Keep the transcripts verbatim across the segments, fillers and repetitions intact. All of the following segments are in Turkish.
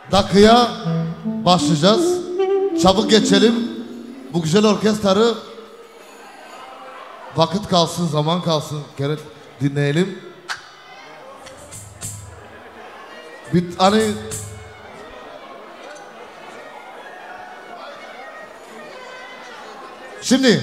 dakikaya başlayacağız. Çabuk geçelim. Bu güzel orkestrayı vakit kalsın, zaman kalsın. Kere dinleyelim. Bir hani şimdi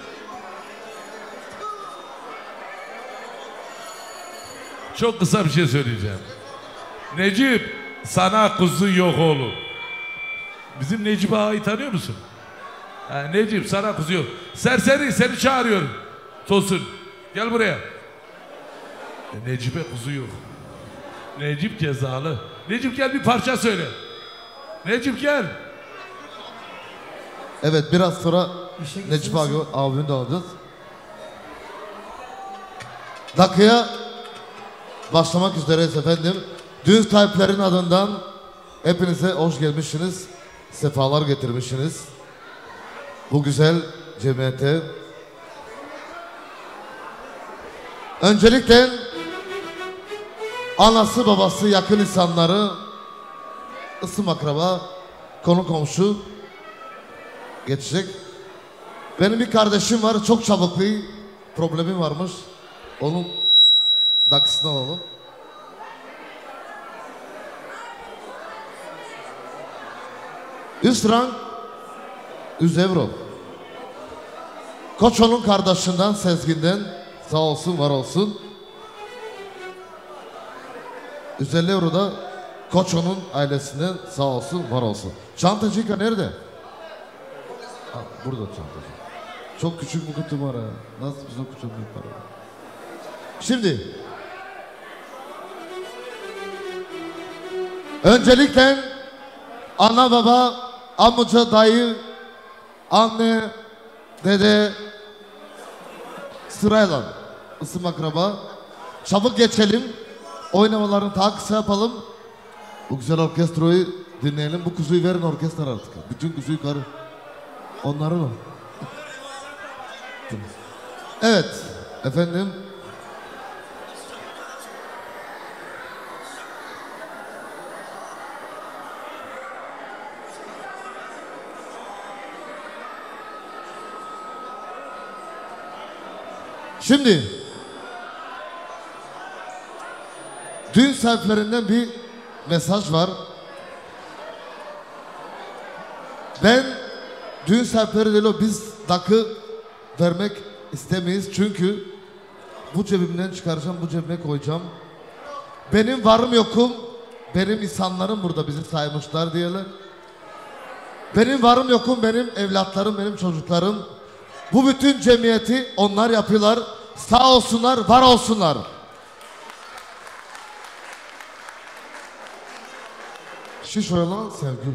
çok kısa bir şey söyleyeceğim. Necip, sana kuzu yok oğlum. Bizim Necip Ağa'yı tanıyor musun? Ha, Necip, sana kuzu yok. Serseri, seni çağırıyorum. Tosun, gel buraya. E, Necip'e kuzu yok. Necip cezalı. Necip gel bir parça söyle. Necip gel. Evet, biraz sonra Necip abi, abini de alacağız. Dakikaya başlamak üzereyiz efendim. Düğün sahiplerinin adından hepinize hoş gelmişsiniz. Sefalar getirmişsiniz. Bu güzel cemiyete. Öncelikle anası babası yakın insanları, ısım akraba, konu komşu geçecek. Benim bir kardeşim var, çok çabuk bir problemim varmış. Onun dakisini alalım. Üst rank yüz euro. Koço'nun kardeşinden Sezgin'den sağ olsun var olsun. yüz elli euro da Koço'nun ailesinden sağ olsun var olsun. Çantacıka nerede? Ha, burada çantacı. Çok küçük bir kutu var ha. Nasıl bizim küçük bir para? Şimdi öncelikle ana baba, amca, dayı, anne, dede sırayla ısım akraba. Çabuk geçelim. Oynamalarını daha kısa yapalım. Bu güzel orkestrayı dinleyelim. Bu kuzuyu verin orkestra artık. Bütün kuzuyu karı. Onları mı? Evet efendim. Şimdi düğün sahiplerinde bir mesaj var. Ben düğün sahipleri değil o, biz dakı vermek istemeyiz çünkü bu cebimden çıkaracağım, bu cebime koyacağım. Benim varım yokum, benim insanlarım burada bizi saymışlar diyorlar. Benim varım yokum, benim evlatlarım, benim çocuklarım. Bu bütün cemiyeti onlar yapıyorlar. Sağ olsunlar, var olsunlar. Şişoyla Sevgül.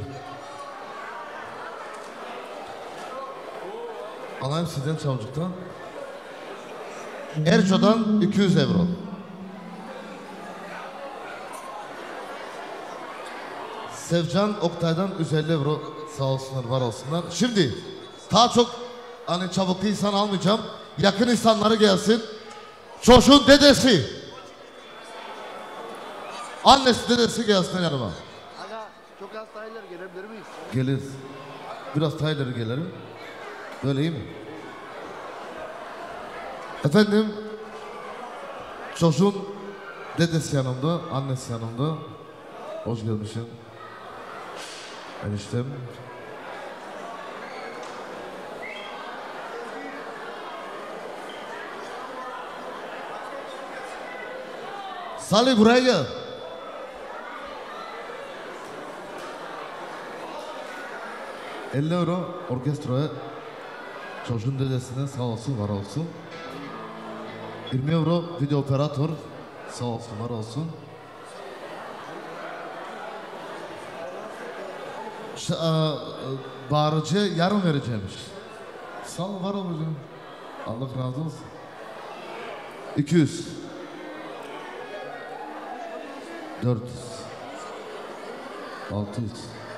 Alayım sizden çavcuktan. Erço'dan iki yüz euro. Sevcan Oktay'dan yüz elli euro. Sağ olsunlar, var olsunlar. Şimdi daha çok hani çabuk insan almayacağım. Yakın insanları gelsin. Çocuğun dedesi, annesi, dedesi gelsin yanıma. Aga çok az taylar gelebilir miyiz? Gelir. Biraz tayları gelelim. Böyle iyi mi? Efendim, çocuğun dedesi yanımda, annesi yanımda. Hoş gelmişsin. Eniştem. Salih buraya gel. elli euro orkestraya, çocuğun dedesine sağ olsun, var olsun. yirmi euro video operatör, sağ olsun, var olsun. İşte, e, bağırıcı yarın vereceğimiş. Sağ ol, var olacağım. Allah razı olsun. iki yüz. dört yüz. altı yüz.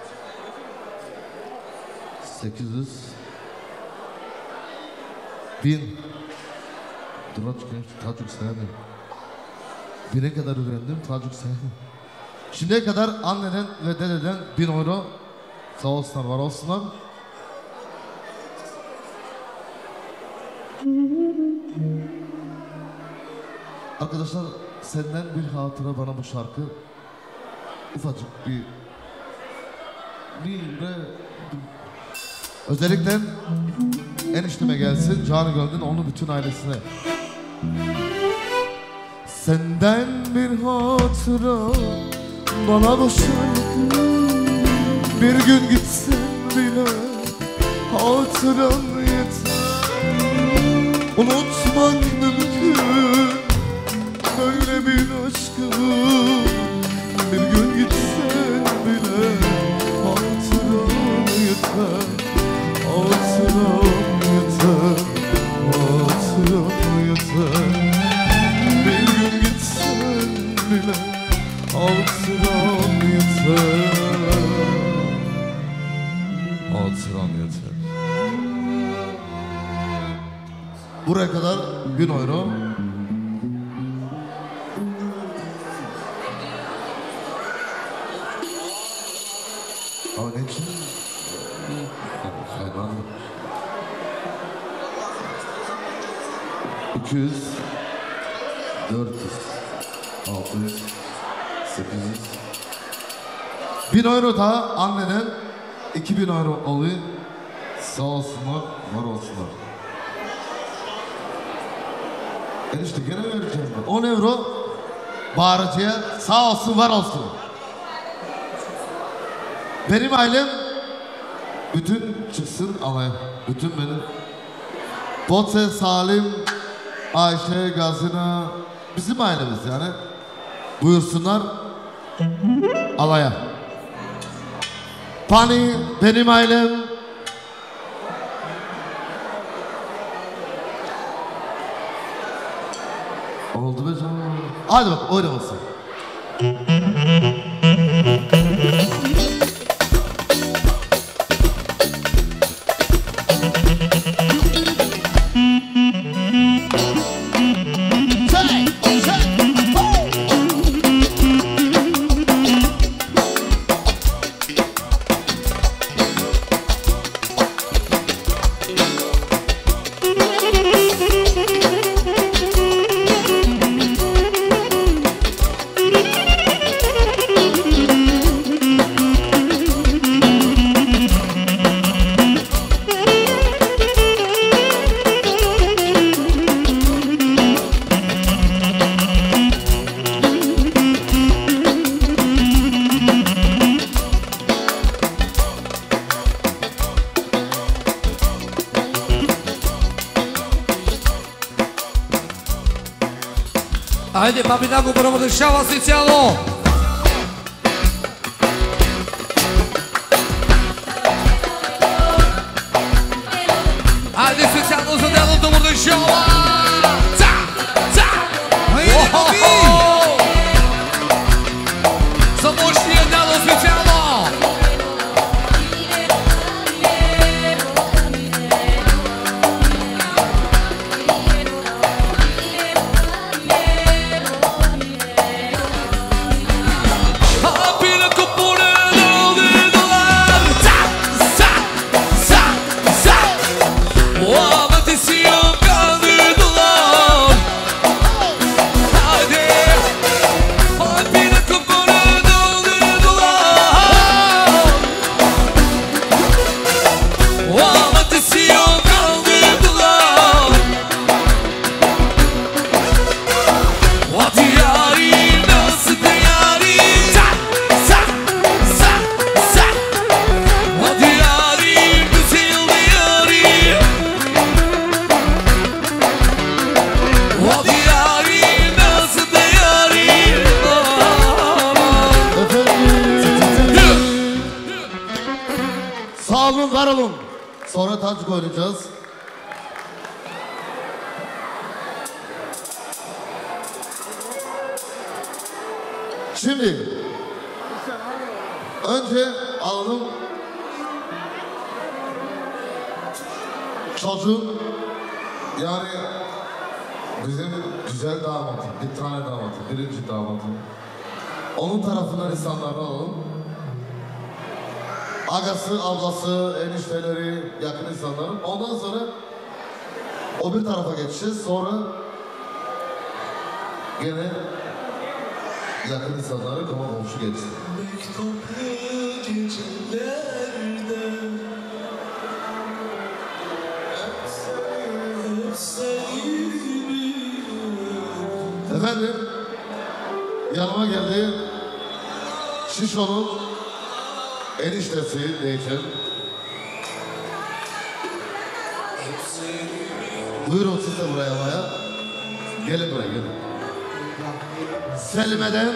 sekiz yüz. bin. Dur çıkayım, Tacuk sayamıyorum. Bine kadar öğrendim, Tacuk sayamıyorum. Şimdiye kadar anneden ve dededen bin euro sağ olsunlar, var olsunlar. Arkadaşlar senden bir hatıra bana bu şarkı ufacık bir bir de özellikle enişteme gelsin, canı gönlün onun bütün ailesine. Senden bir hatıra bana bu şarkı, bir gün gitsen bile hatıran yeter. Unutmak mümkün böyle bir aşkı, bir gün gitsen bile hatıran yeter. Hatıran yeter, hatıran yeter. Bir gün gitsen bile hatıran yeter. Hatıran yeter. Buraya kadar bin euro. Ama ne için? Hayvan. iki yüz, dört yüz, altı yüz, sekiz yüz. bin euro daha anneden iki bin euro oluyor. Sağ olsunlar, var olsunlar. Enişte gene vereceğim ben. on euro bağırıcıya sağ olsun, var olsun. Benim ailem bütün çıksın alaya. Bütün benim. Botse, Salim, Ayşe, Gazina, bizim ailemiz yani. Buyursunlar alaya. Pani benim ailem. Oldu be canım. Hadi bak oynamasın. Ajde, papi, tako prvo dešava specijalno. Ajde, specijalno za delo dobro dešava. Ca, ca. Ajde, papi. Za moćnije delo specijalno. Sağ olun, var olun. Sonra tacık oynayacağız. Şimdi önce alalım çocuğun, yani bizim güzel damatı, bir tane damatı, birinci damatı. Onun tarafından insanları alalım. Agası, ablası, enişteleri, yakın insanların. Ondan sonra o bir tarafa geçeceğiz. Sonra gene yakın insanları kama komşu geçsin. Efendim, yanıma geldi Şişo'nun eniştesi diyeceğim. Buyurun siz de buraya baya. Gelin buraya gelin. Selime'den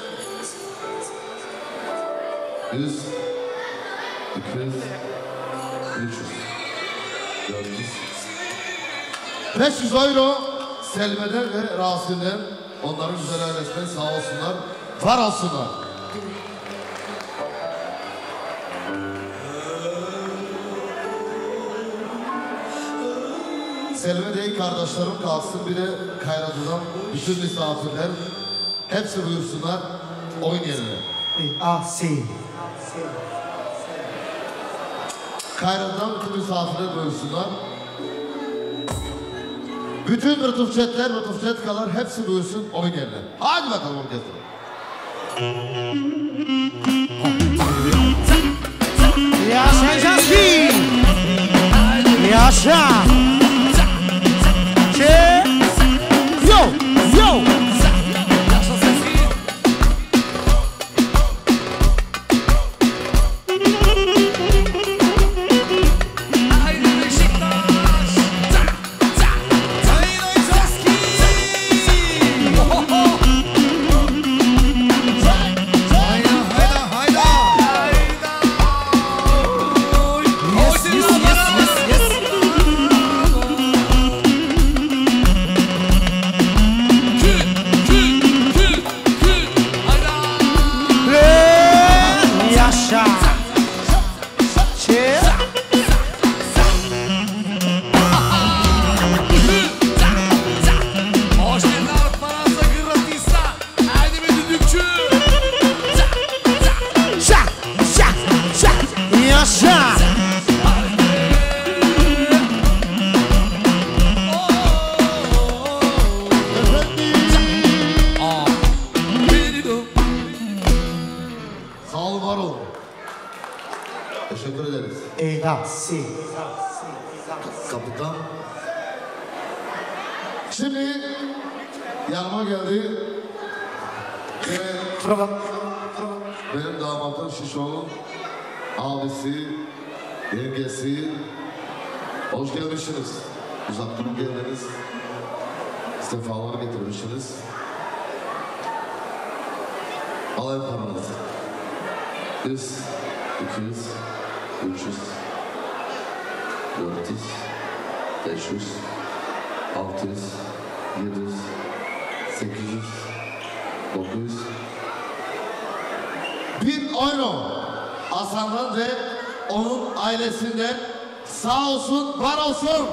yüz, iki yüz, üç yüz, dört yüz, beş yüz euro Selime'den ve Rasim'den, onların güzel ailesinden sağ olsunlar, var olsunlar. Selime değil kardeşlerim kalsın, bir de Kayratı'dan bütün misafirler hepsi buyursunlar oyun yerine. Ah, si. Kayratı'dan bütün misafirler buyursunlar. Bütün rıtıfçetler, rıtıfçetkalar hepsi buyursun oyun yerine. Hadi bakalım orkestra. Yaşa Jaski! Yaşa! Che! Yo! Yo! Kaptan. Şimdi yanıma geldi. Ee, benim damatım Şişo'nun abisi, yengesi. Hoş gelmişsiniz. Uzaktan geldiniz. İstifaları getirmişsiniz. Alayım paranızı. Yüz, iki yüz, üç yüz, dört yüz, beş yüz, altı yüz, yedi yüz, sekiz yüz, dokuz yüz. Bin euro Hasan'dan ve onun ailesinden sağ olsun, var olsun.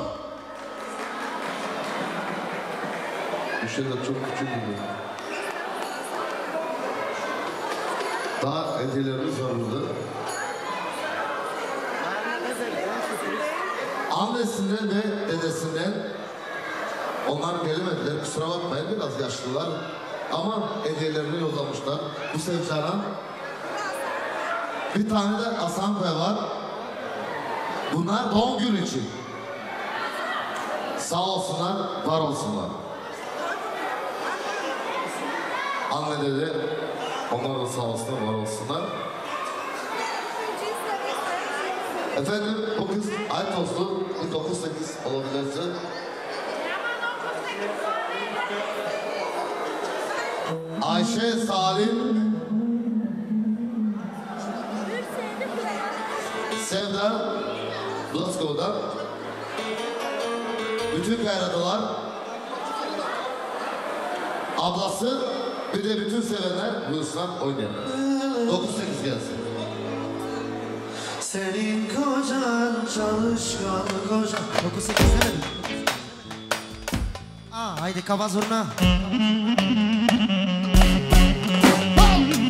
Bu şey de çok küçük gibi. Daha hediyelerimiz var burada. Annesinden ve dedesinden, onlar gelemediler, kusura bakmayın, biraz yaşlılar ama hediyelerini yollamışlar. Bu Sevcan'a bir tane de Asanfe var. Bunlar doğum günü için. Sağ olsunlar, var olsunlar. Anne dede, onlar da sağ olsunlar, var olsunlar. Efendim, bu kız Aytoslu, bir dokuz sekiz olabilirse. Ayşe Salim, Sevda, Glasgow'dan. Bütün gayratılar, ablası, bir de bütün sevenler buyursunlar oynayalım. dokuz sekiz gelsin. Senin kocan çalışkan kocan. dokuz sekiz demedim. Aa haydi kafa zurna.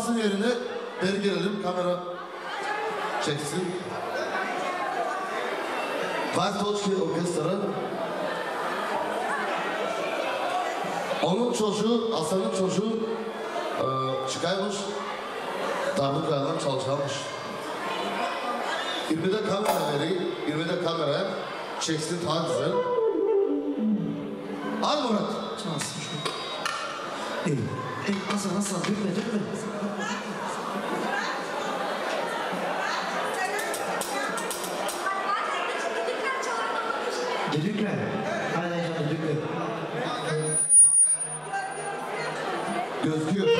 basın yerine beri gelelim. Kamera çeksin. Vazdoçki Orkestra. Onun çocuğu, Hasan'ın çocuğu e, çıkaymış. Darbukaya'dan çalışanmış. İrmide kamera vereyim, İrmide kameraya çeksin daha güzel. Al Murat. Çalsın şu. Ey, ey Hasan Hasan dökme dökme. Düdükler. Aynen canım düdükler. Gözüküyor.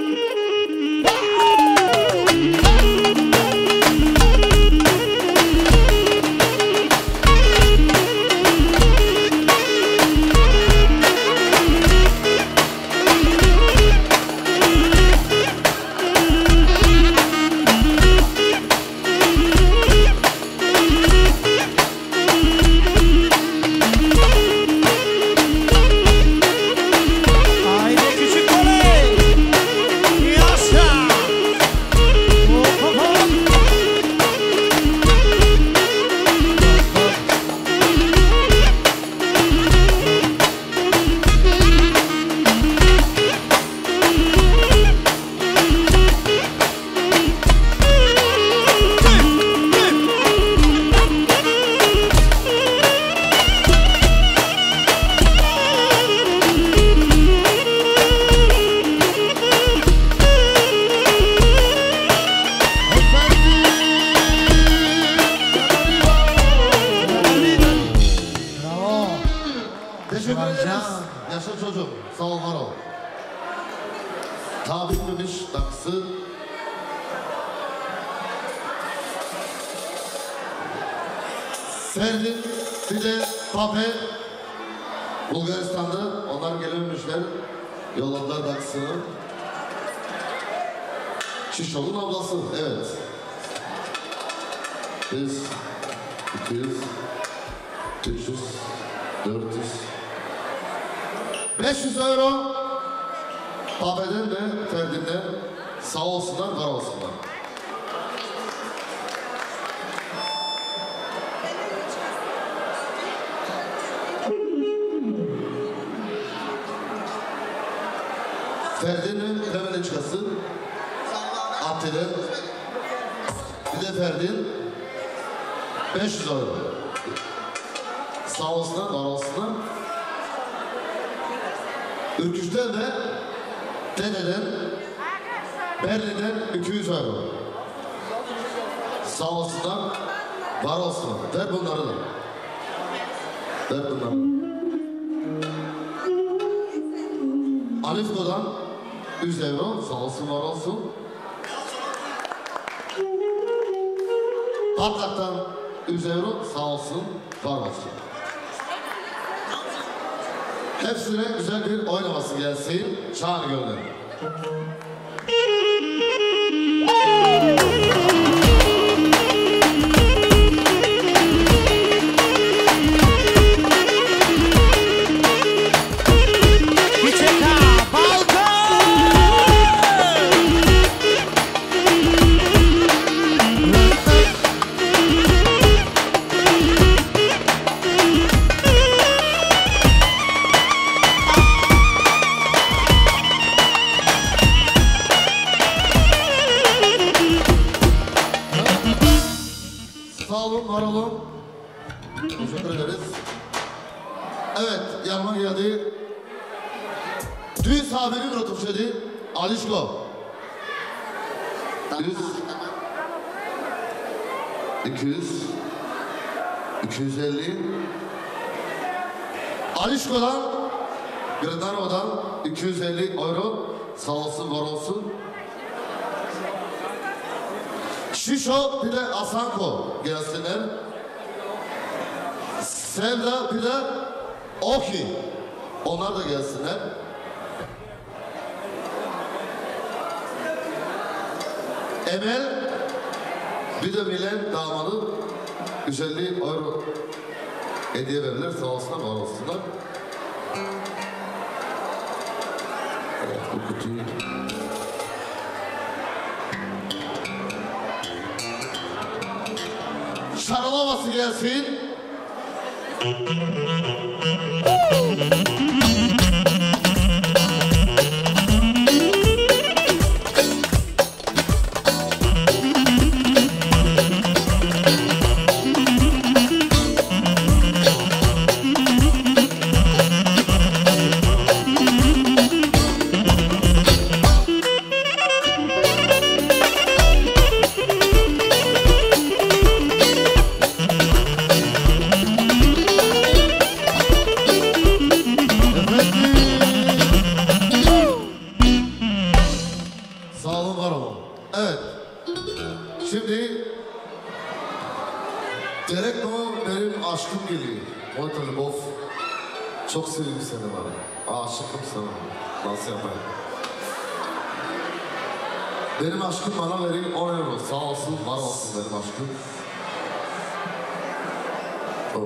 Yaşa çocuğum, sağ ol var ol. Ta bitmemiş takısı. Serdin, bir de Pape. Bulgaristan'da onlar gelememişler. Yolladılar takısını. Şişol'un ablası, evet. Biz iki yüz, üç yüz, dört yüz. beş yüz euro Pape'den de Ferdi'nden sağ olsunlar, var olsunlar. Ferdi'nin Kremençkası Abdi'den bir de Ferdi'nin beş yüz euro. Sağ olsunlar, var olsunlar. Ürküş'ten de Dede'den, Berlin'den iki yüz euro. Sağ olsunlar, var olsunlar. Ver bunları da. Ver bunları. Alifko'dan yüz euro, sağ olsun, var olsun. Patlak'tan yüz euro, sağ olsun, var olsun. Hepsine güzel bir oynaması gelsin. Çağır gönderin. Sağ olun, var olun. Teşekkür ederiz. Evet, yanıma geldi. Düğün sahibi Murat Ufşedi, Alişko. yüz, iki yüz, iki yüz elli. Alişko'dan, Grendanova'dan iki yüz elli euro. Sağ olsun, var olsun. Şişo bir de Asanko gelsinler. Sevda bir de Oki. Onlar da gelsinler. Emel bir de Milen damadı yüz elli euro hediye verirler. Sağ olsunlar, var olsunlar. Evet, bu kutuyu olsun gelsin. Çok seviyorum seni bana. Aşıkım sana. Nasıl yapayım? Benim aşkım bana verin on euro. Sağ olsun, var olsun benim aşkım. Oh.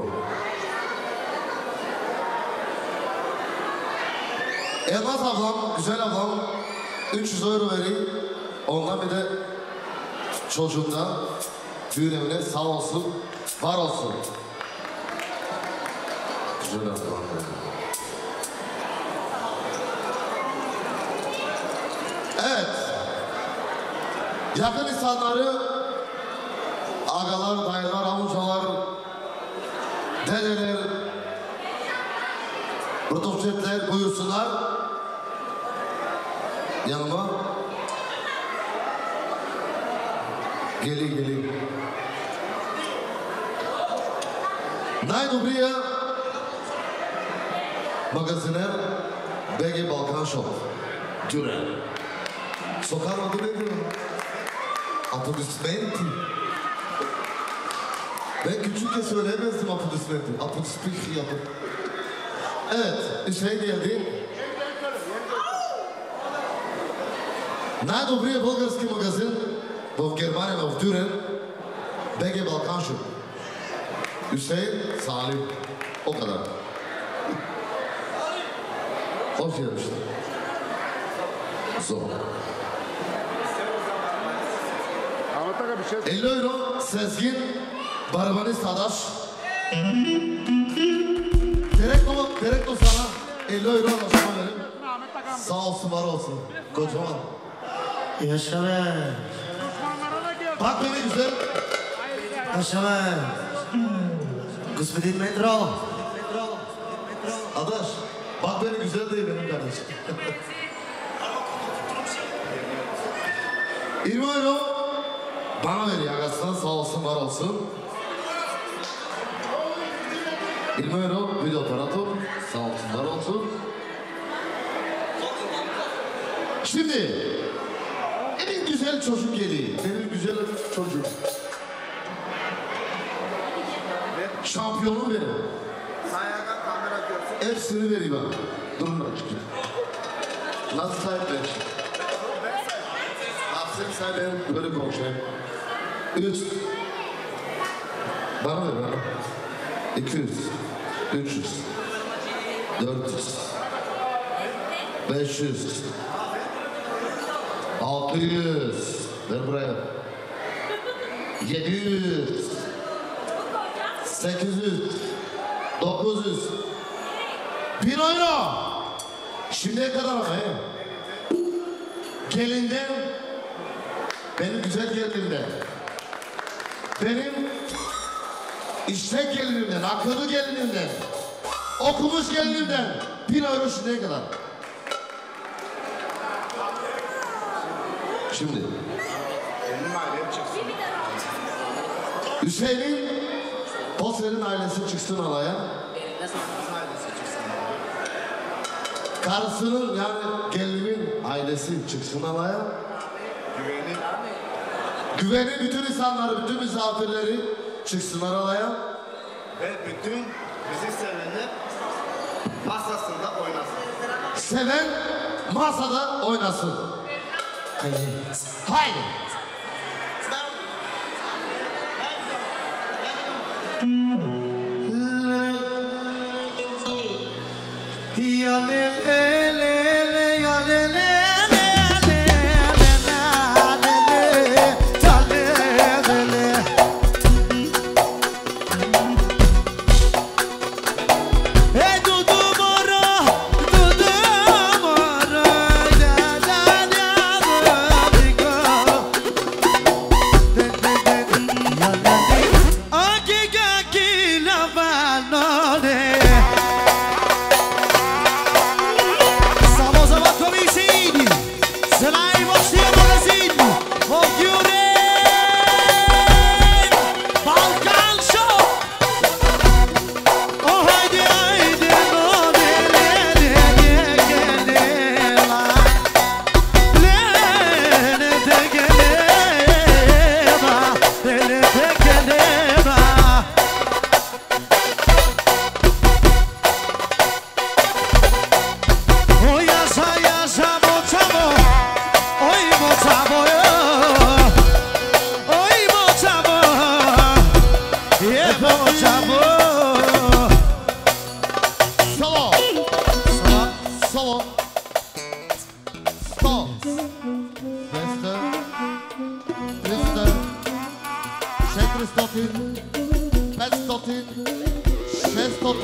Elmas ablam, güzel ablam üç yüz euro vereyim. Ondan bir de çocuğumdan düğün evine sağ olsun, var olsun. Güzel ablam benim. Evet. Yakın insanları, agalar, dayılar, amcalar, dedeler, rıdofçetler buyursunlar. Yanıma. Gelin gelin. Najdobrije magaziner B G Balkan Shop. Düren. Sokağın adı nedir? Apodismenti. Ben küçükken söyleyemezdim apodismenti. Apodismenti yapın. Evet, şey geldi. Najdobrije bulgarski magazin v Germania, v Düren, B G Balkan Shop. Hüseyin Salim. O kadar. Hoş gelmişler. Zor. elli euro Sezgin Barbanist Adaş. Direkt o, direkt o sana elli euro anlaşma verin. Sağ olsun, var olsun. Kocaman. Yaşa be. Bak beni güzel. Yaşa be. Господин Metro. Adaş, bak beni güzel değil benim kardeşim. yirmi euro bana veriyor arkadaşlar, sağ olsun, var olsun. yirmi euro video operatör, sağ olsun, var olsun. Şimdi en güzel çocuk geliyor, benim güzel çocuk. Şampiyonu benim. Hepsini vereyim bana. Durun bak. Nasıl sahipler? Aferin sahipler, böyle konuşayım. Üç. Bana ver bana. İki yüz. Üç yüz. Dört yüz. Beş yüz. Altı yüz. Ver buraya. Yedi yüz. Sekiz yüz. Dokuz yüz. Bin euro. Şimdiye kadar ama he. Gelinden, benim güzel gelinimden, benim işlek gelinimden, akıllı gelinimden, okumuş gelinimden bin euro şimdiye kadar. Şimdi Benim ailem çıksın. Hüseyin'in, Posver'in ailesi çıksın alaya. Karısının yani gelinimin ailesi çıksın alaya. Güveni. Güveni bütün insanları, bütün misafirleri çıksınlar alaya. Ve bütün bizi sevenler masasında oynasın. Seven masada oynasın. Haydi. Haydi. Ya le le le le ya le le.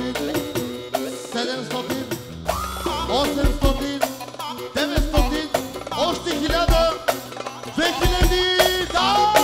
stotin, sedem stotin, osem stotin, devet stotin, ošte hiljada, dve hiljadi, da!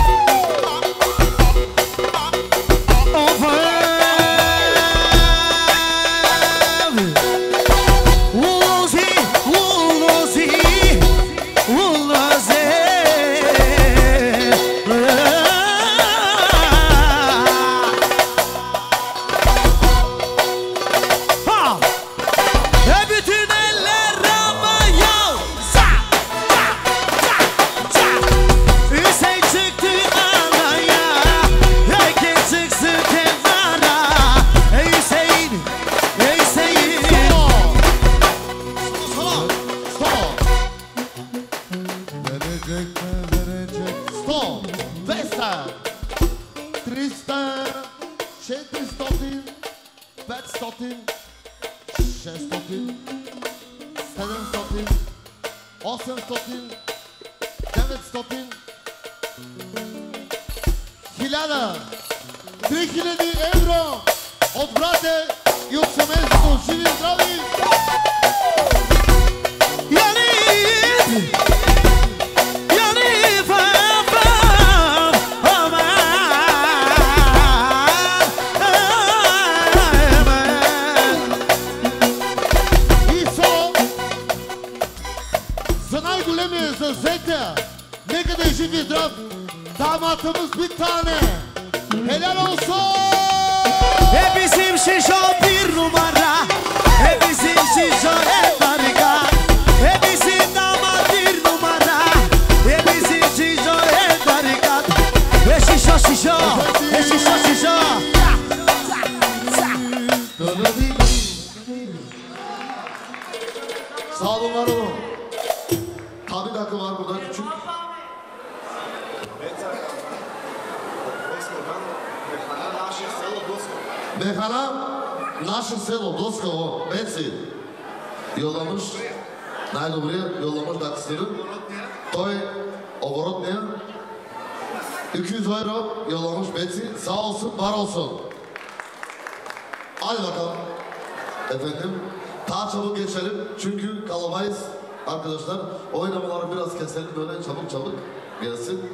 Arkadaşlar oynamaları biraz keselim böyle çabuk çabuk gelsin.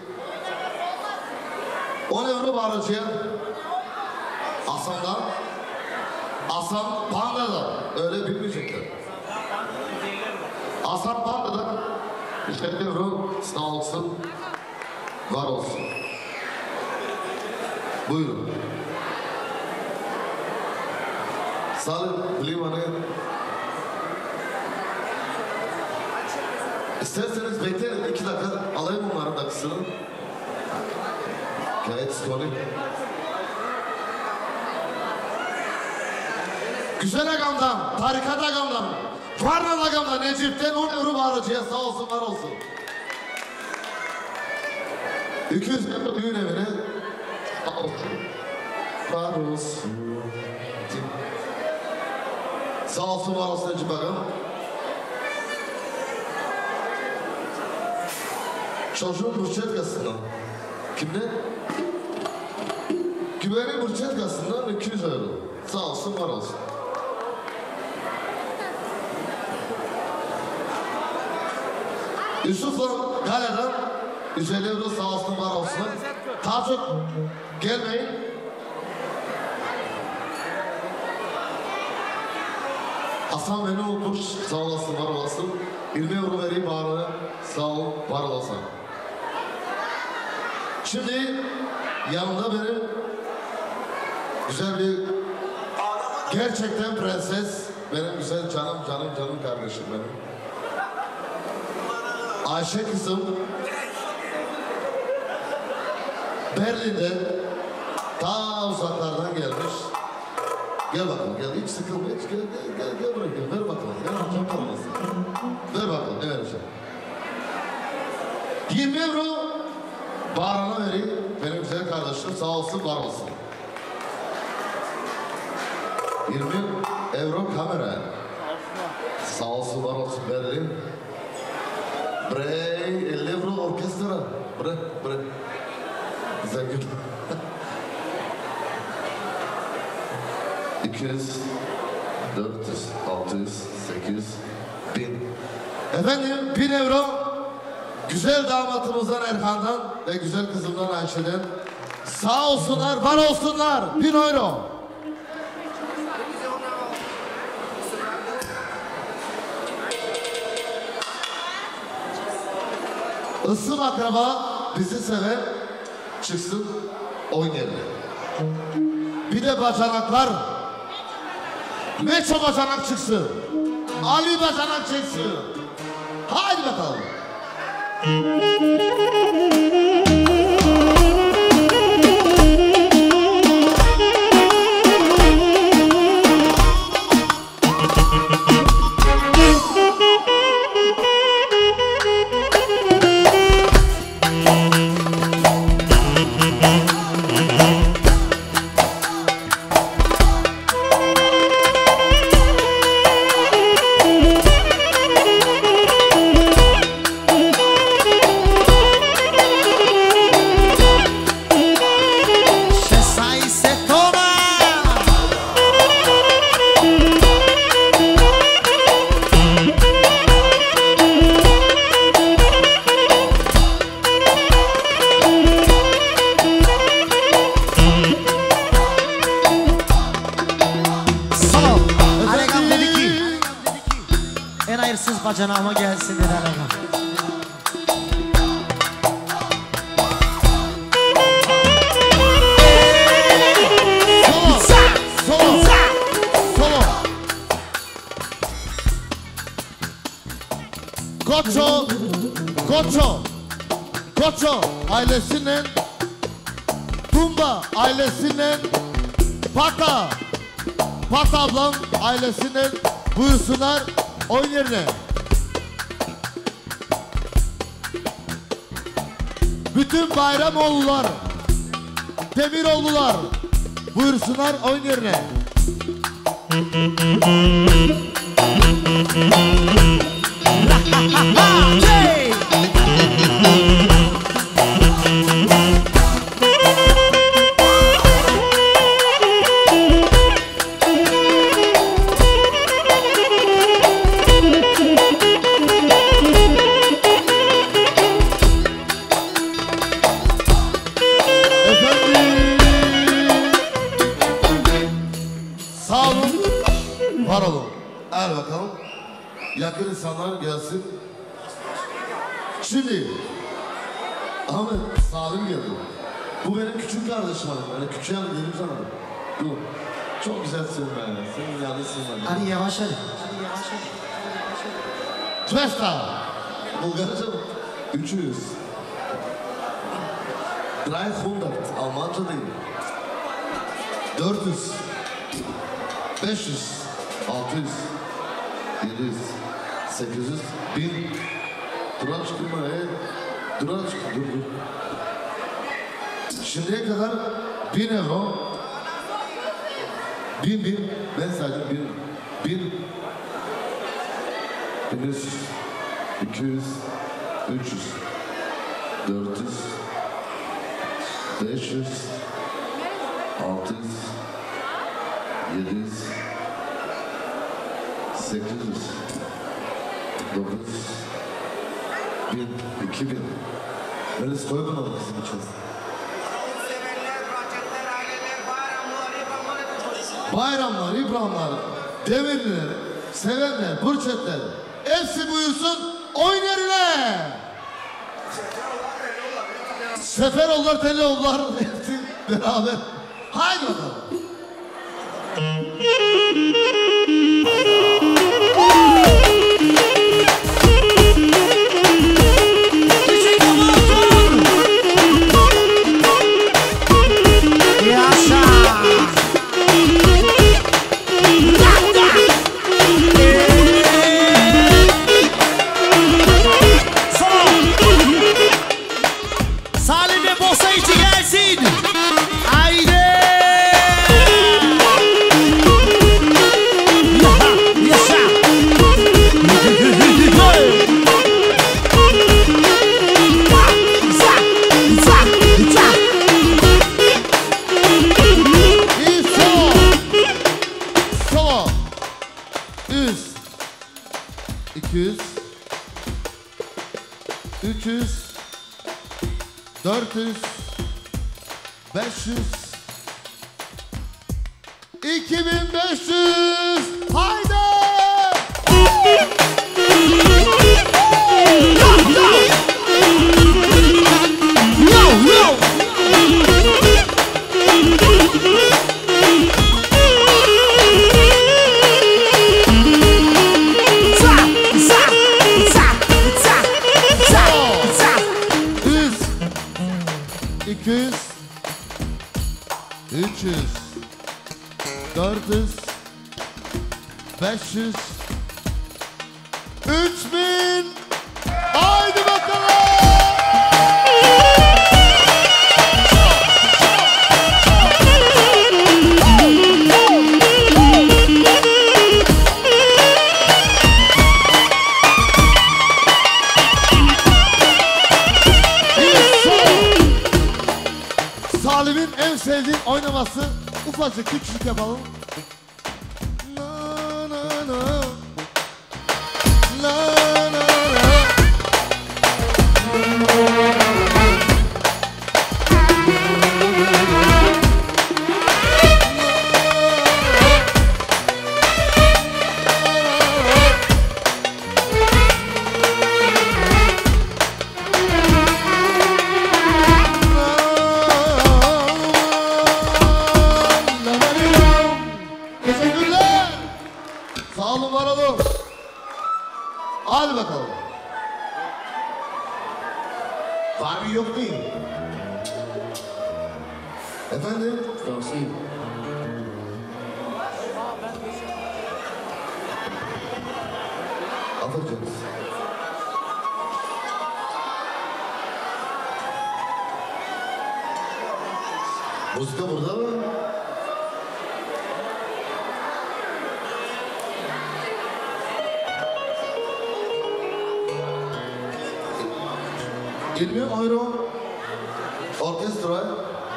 on euro bağırıcıya Hasan'dan Hasan Panda'dan öyle bilmeyecekler. Hasan Panda'dan işte euro sağ olsun var olsun. Buyurun. Salim Liman'ı İsterseniz bekleyin, iki dakika alayım bunların dakikasını. Gayet skoni. Güzel agamdan, tarikat agamdan, Varnal agamdan, Necip'ten on euro bağırıcıya sağ olsun, var olsun. iki yüz euro düğün evine sağ olsun, var olsun. Sağ olsun, var olsun Necip agam. Çocuğun burçetkasından. Kimde? Güvenin burçetkasından iki yüz euro. Sağ olsun, var olsun. Yusuf'la Gale'den yüz elli euro sağ olsun, var olsun. Daha çok gelmeyin. Hasan beni unutmuş, sağ olasın, var olasın. yirmi euro vereyim bana, sağ ol, var olasın. Şimdi yanımda benim güzel bir, gerçekten prenses, benim güzel canım canım canım kardeşim benim. Ayşe kızım Berlin'de ta uzaklardan gelmiş. Gel bakalım, gel, hiç sıkılma, hiç gel, gel, gel, gel buraya gel, ver bakalım, ver bakalım, kalmasın. Ver bakalım, ne vereceğim? yirmi euro bağrına vereyim, benim güzel kardeşim, sağ olsun, var olsun. yirmi euro kamera. Sağ olsun, var olsun, vereyim. Bre, elli euro orkestra. Bre, bre. Güzel gün. iki yüz, dört yüz, altı yüz, sekiz yüz, bin. Efendim bin euro güzel damatımızdan Erhan'dan ve güzel kızımdan Ayşe'den. Sağ olsunlar, var olsunlar. Bin euro. Isın akraba bizi seven çıksın oynayalım. Bir de bacanaklar. Meço bacanak çıksın. Ali bacanak çıksın. Haydi bakalım. Bacanağıma gelsin dedi araba. Solo, solo, solo. Koço, Koço, Koço ailesinin, Tumba ailesinin, Pata, Pata ablam ailesinin buyursunlar oyun yerine. Bütün Bayramoğlular, Demiroğlular buyursunlar oyun yerine. Yakın insanlar gelsin. Şimdi Ahmet, Salim geldi. Bu benim küçük kardeşim hanım. Öyle küçüğe dedim sana. Dur. Çok güzel sığınma yani. Senin yanında sığınma. Hadi yavaş hadi. Tvesta. Bulgarca mı? üç yüz. dreihundert. Almanca değil. dört yüz. beş yüz. altı yüz. yedi yüz. sekiz yüz. bin. Duran çıkma. Hey. Duran çıkma. Dur dur. Şimdiye kadar bin euro. Bin bin. Ben saydım bin. Bin. bin yüz. iki yüz. üç yüz. dört yüz. beş yüz. altı yüz. yedi yüz. sekiz yüz. dokuz yüz. bin. iki bin. Öyle koy buna bizim için. Bayramlar, İbrahimler, Demirliler, sevenler, Burçetler, hepsi buyursun oyun yerine. Seferoğullar, Teleoğullar hepsi beraber. Haydi bakalım. solo. Yüz. iki yüz. üç yüz. dört yüz. beş yüz. iki bin beş yüz. Haydi. yüz. iki yüz. üç yüz. dört yüz. beş yüz. üç bin. Haydi bakalım. Salim'in en sevdiği oynaması ufacık küçük yapalım. Na na na. Na na na. Teşekkürler. Sağ olun, var olun. Hadi bakalım. Var mı yok mu? Efendim? Affedersiniz. Muzika burada mı? yirmi euro orkestra.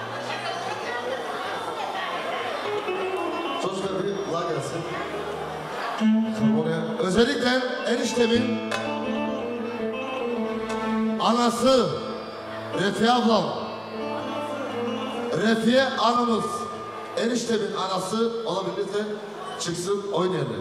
Çocuklar bir la gelsin. Oraya. Özellikle eniştemin anası Refiye ablam. Refiye anamız. Eniştemin anası olabilirse çıksın oynayalım.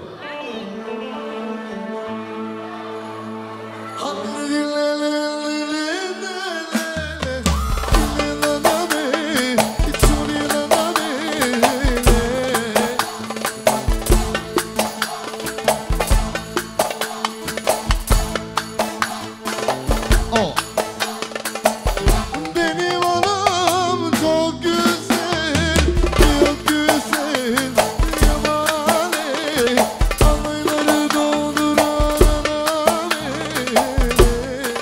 Benim anam çok güzel, çok güzel, yamane, anayları dolduran anam.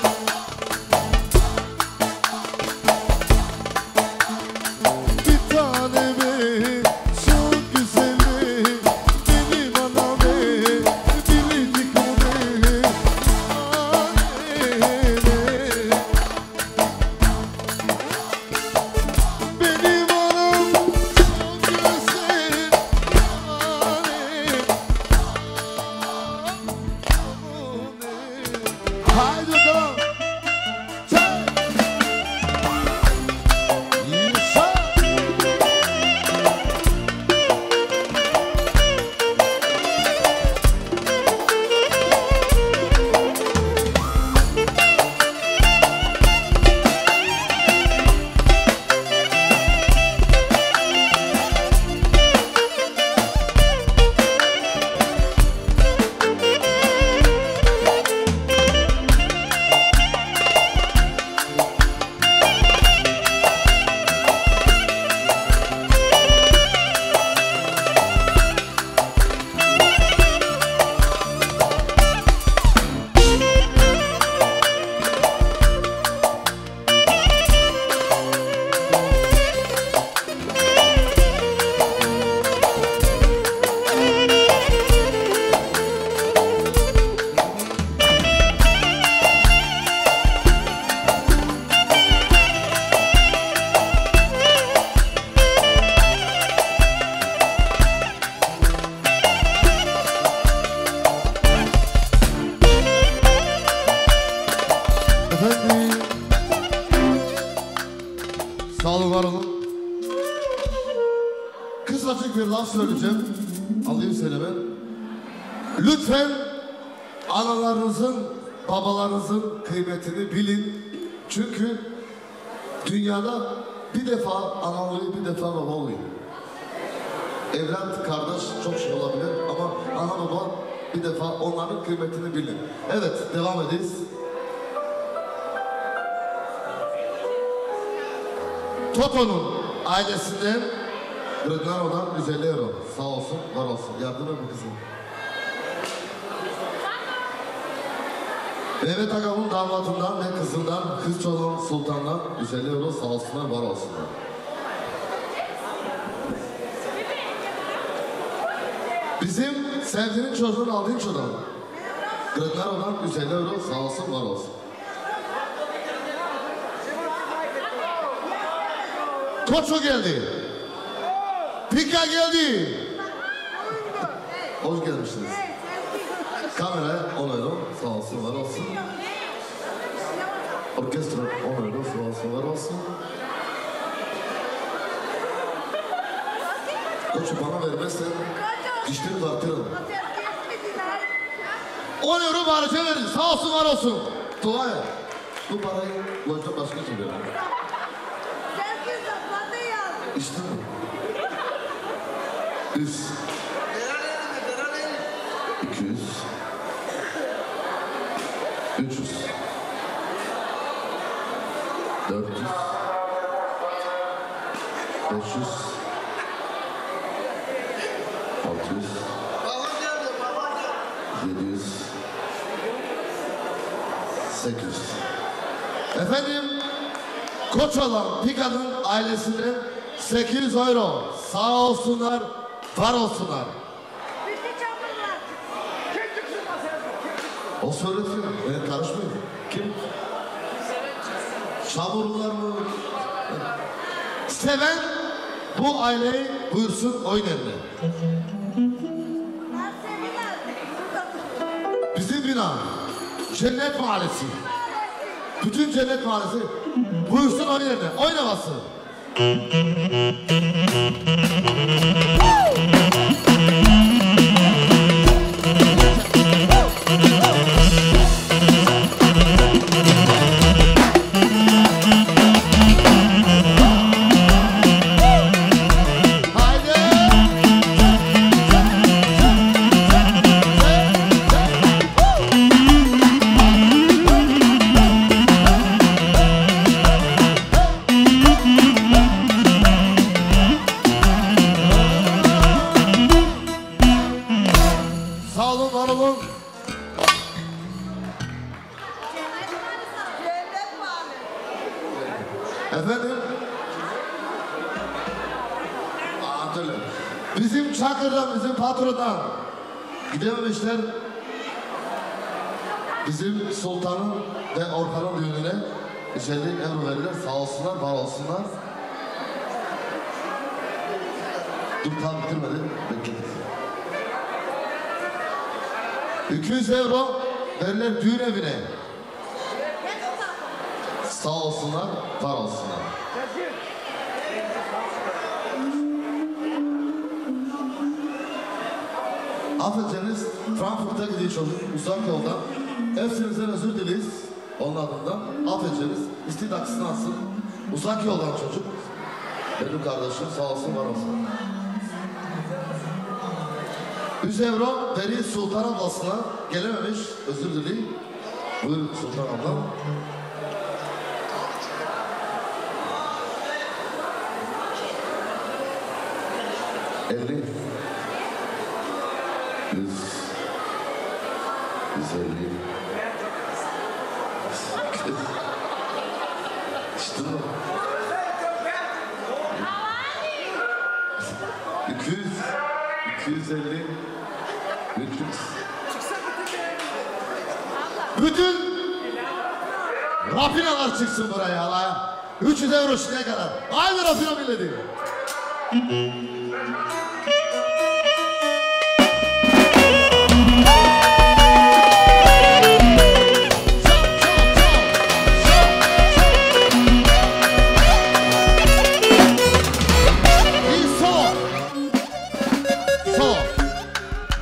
laf söyleyeceğim. Alayım seni ben. Lütfen analarınızın, babalarınızın kıymetini bilin. Çünkü dünyada bir defa ana oluyor, bir defa baba oluyor. Evlat, kardeş çok şey olabilir ama ana baba bir defa onların kıymetini bilin. Evet, devam ediniz. Toto'nun ailesinden Gırgınaro'dan yüz elli euro. Sağ olsun, var olsun. Yardım et kızım. Mehmet Agam'ın damatından ve kızından, kız çocuğun sultandan yüz elli euro sağ olsunlar, var olsunlar. Bizim sevdiğinin çocuğunu aldığın çocuğun. Gırgınaro'dan yüz elli euro sağ olsun, var olsun. Koço geldi. Pika geldi. Hoş gelmişsiniz. Kameraya on euro sağ olsun, var olsun. Orkestra on euro sağ olsun, var olsun. Koçu bana vermezsen dişleri tartırım. on euro barışa verin, sağ olsun, var olsun. Dua et. Bu parayı lojda başka için verin. İşte bu. Yüz. İki yüz. Üç yüz. Dört yüz. Beş yüz. Altı yüz. Yedi yüz. Sekiz yüz. Efendim, Koç olan Pika'nın ailesinden sekiz yüz euro. Sağ olsunlar, var olsunlar. O söyletiyor. Ben karışmıyorum. Kim? Çamurlular mı? Seven bu aileyi buyursun oyun evine. Bizim bina. Cennet Mahallesi. Bütün Cennet Mahallesi buyursun oyun evine. Oynamasın. Efendim? Anadolu. Bizim Çakır'dan, bizim patrondan gidememişler. Bizim Sultan'ın ve Orhan'ın düğününe içeri emir verirler. Sağ olsunlar, var olsunlar. Dur tam bitirmedi. Bekledik. iki yüz euro verirler düğün evine. Sağ olsunlar, var olsunlar. Affedersiniz, Frankfurt'a gidiyor çocuk, uzak yoldan. Hepsinizden özür dileriz, onun adından. Affedersiniz, istidaksını alsın. Uzak yoldan çocuk. Benim kardeşim, sağ olsun, var olsun. yüz euro veri Sultan ablasına gelememiş, özür dileyim. Buyur Sultan abla. elli, yüz, yüz elli, işte bu. iki yüz, iki yüz elli, üç yüz. Bütün rafinalar çıksın buraya Allah. üç yüz euro şimdiye kadar. Aynı rafina milleti.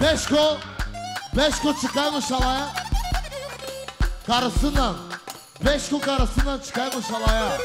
Beşko, Beşko çıkaymış havaya. Karısından, Beşko karısından çıkaymış havaya.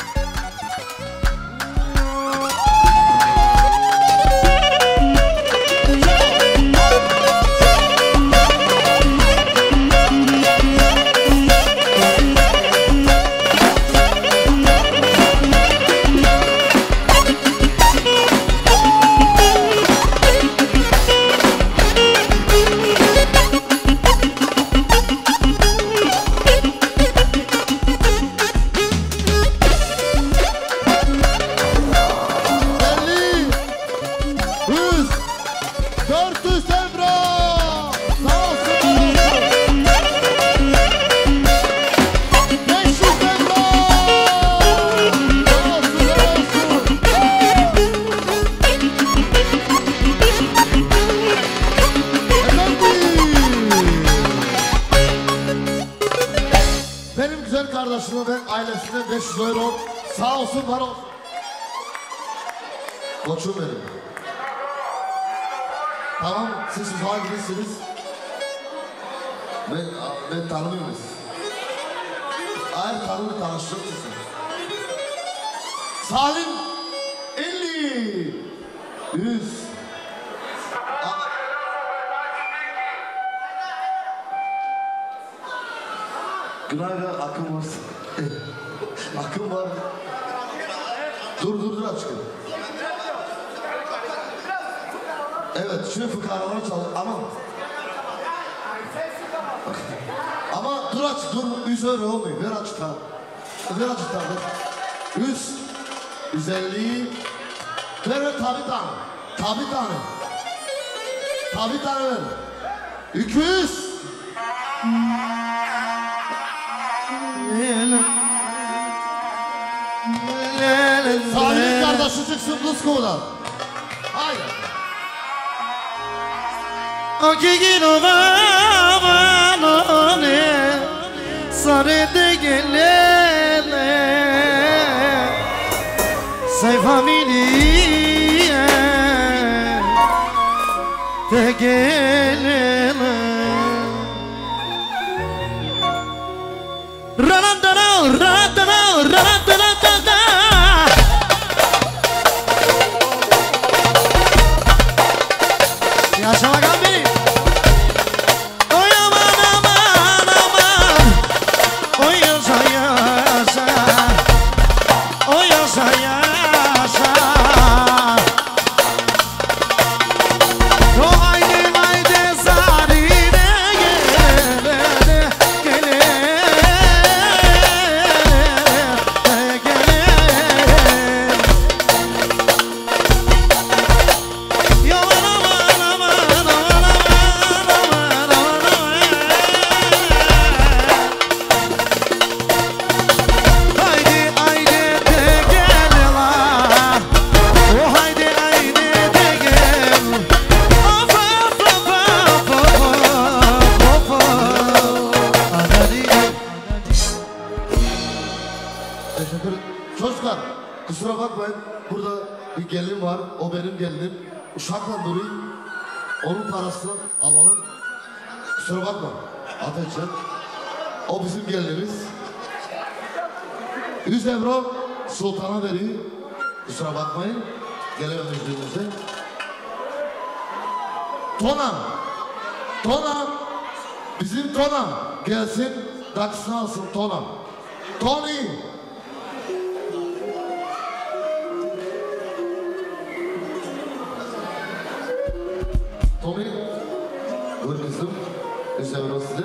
beş yüz euro sağ olsun var olsun. Koçum benim. Tamam siz uzağa gidirsiniz. Ben, ben tanımıyorum sizi. Hayır tanımı tanıştırır mısın? Salim elli yüz. Günaydın akım var. Akım var. Dur dur dur aşkım. Evet şu fıkaraları çalış ama ama dur aç dur yüz euro olmuyor. Ver aç ta. Ver aç ta. Yüz yüz elli. Ver ver tabi tane. Tabi tane. Tabi tane ver. İki yüz. Salih kardeşi çıksın Lusko'dan. Hayır. O gigino vavanone sarete gelele sei famiglia te gelele ranandana ranandana ranandana yaşa bakalım beni. Oy aman aman aman. Oy yaşa yaşa. Oy yaşa yaşa. O haydi haydi sarine gele gele gele. Yaman aman aman. Teşekkür Çocuklar kusura bakmayın burada bir gelin var o benim gelinim uşakla duruyor onun parasını alalım kusura bakma Ateşcan o bizim gelinimiz yüz euro sultana veriyor kusura bakmayın gelememizliğimizde Tonam Tonam bizim Tonam gelsin taksini alsın Tonam Tony Tommy, buyur kızım, yüz euro size.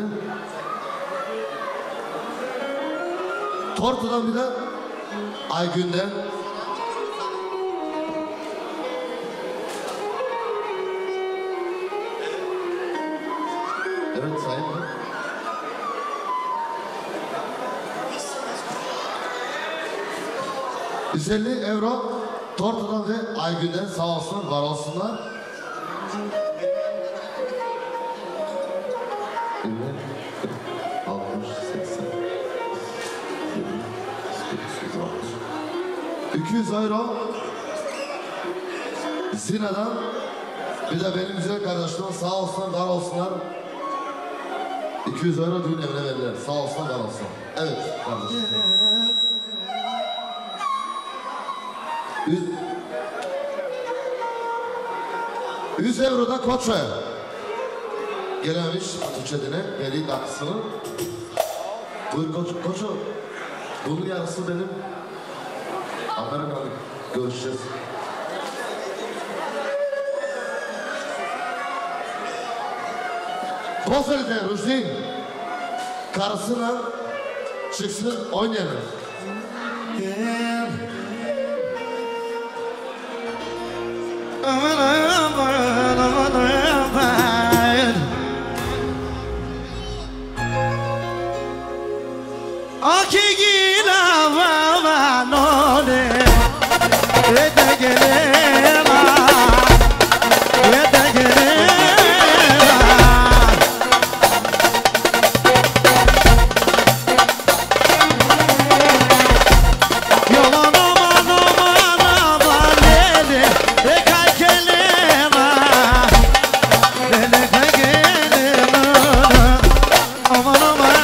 Tortu'dan bir de Aygün'den. Evet sayın mı? yüz elli euro Tortu'dan ve Aygün'den sağ olsunlar, var olsunlar. altmış, seksen, iki yüz euro Zina'dan Bir de benim güzel kardeşlerim sağ olsunlar, var olsunlar. iki yüz euro düğün evine verdiler. Sağ olsunlar, var olsunlar. Evet kardeşim. yüz euro da Koç'a gelemiş Türkçedine, veli dakısını. Buyur Koç, Koç'u. Bunun yarısı benim. Aferin abi, görüşeceğiz. Bozer'de Rüşdi karısına çıksın oynayalım. Aman aman aman aman Aki gila vava nole Ete gelema Ete gelema Yalan aman aman aman lele Eka gelema Lele ka gelema Aman aman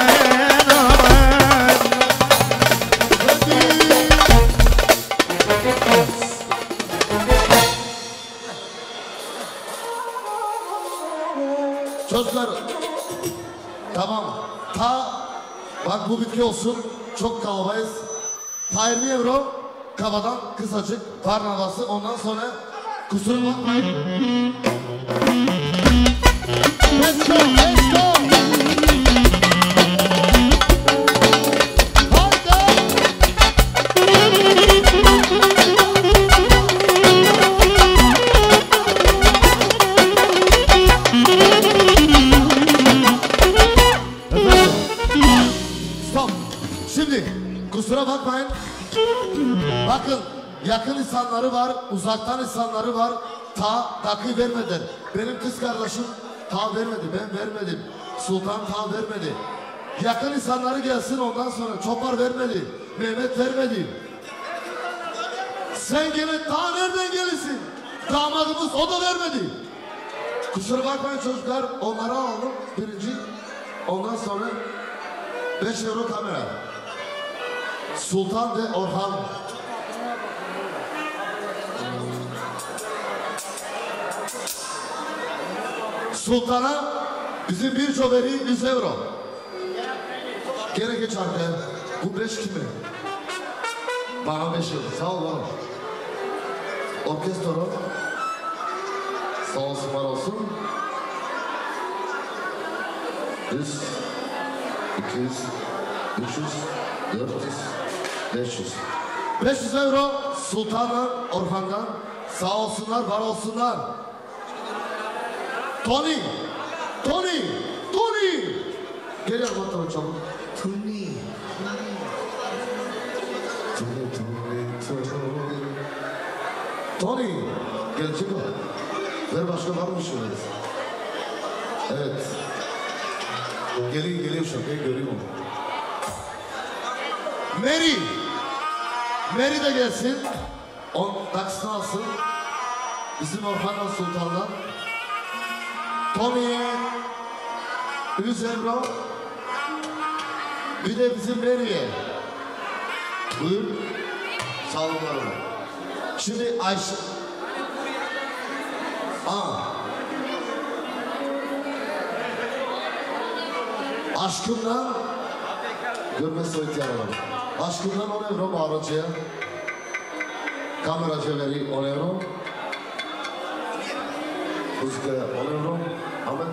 Çocuklar, tamam, ta, bak bu bitki olsun, çok kalabayız. Ta yirmi euro, kafadan kısacık, parnavası, ondan sonra kusura bakmayın. Let's go, let's go! Stop. Şimdi kusura bakmayın. Bakın yakın insanları var, uzaktan insanları var. Ta takı vermediler. Benim kız kardeşim ta vermedi, ben vermedim. Sultan ta vermedi. Yakın insanları gelsin ondan sonra. Çopar vermedi, Mehmet vermedi. Sen gene ta nereden gelirsin? Damadımız o da vermedi. Kusura bakmayın çocuklar, onları alalım birinci. Ondan sonra beş euro kamera. Sultan ve Orhan. Sultan'a bizim bir çoberi yüz euro. Gene geç arkaya. Bu beş kimi? Bana beş euro. Sağ ol bana. Orkestro. Sağ olsun var olsun. Yüz, iki yüz, üç yüz, dört yüz, beş yüz. beş yüz euro Sultan'dan, Orhan'dan. Sağ olsunlar, var olsunlar. Tony, Tony, Tony. Gel bakalım çabuk. Tony. Tony, Tony, Tony. Tony, gel çık o. Ver başka var mı şöyle? Evet. Geliyor, geliyor şakayı görüyorum. Mary. Mary de gelsin. On taksini alsın. Bizim Orhan'la Sultan'dan. Tony'ye yüz euro. Bir de bizim Mary'e. Buyur. Sağ olun. Şimdi Ayşe. Aa. Aşkımdan görmez soyut yaralarım. Aşkımdan on euro bağırıcıya. Kameracı veri on euro. Müzikaya on euro. Ahmet.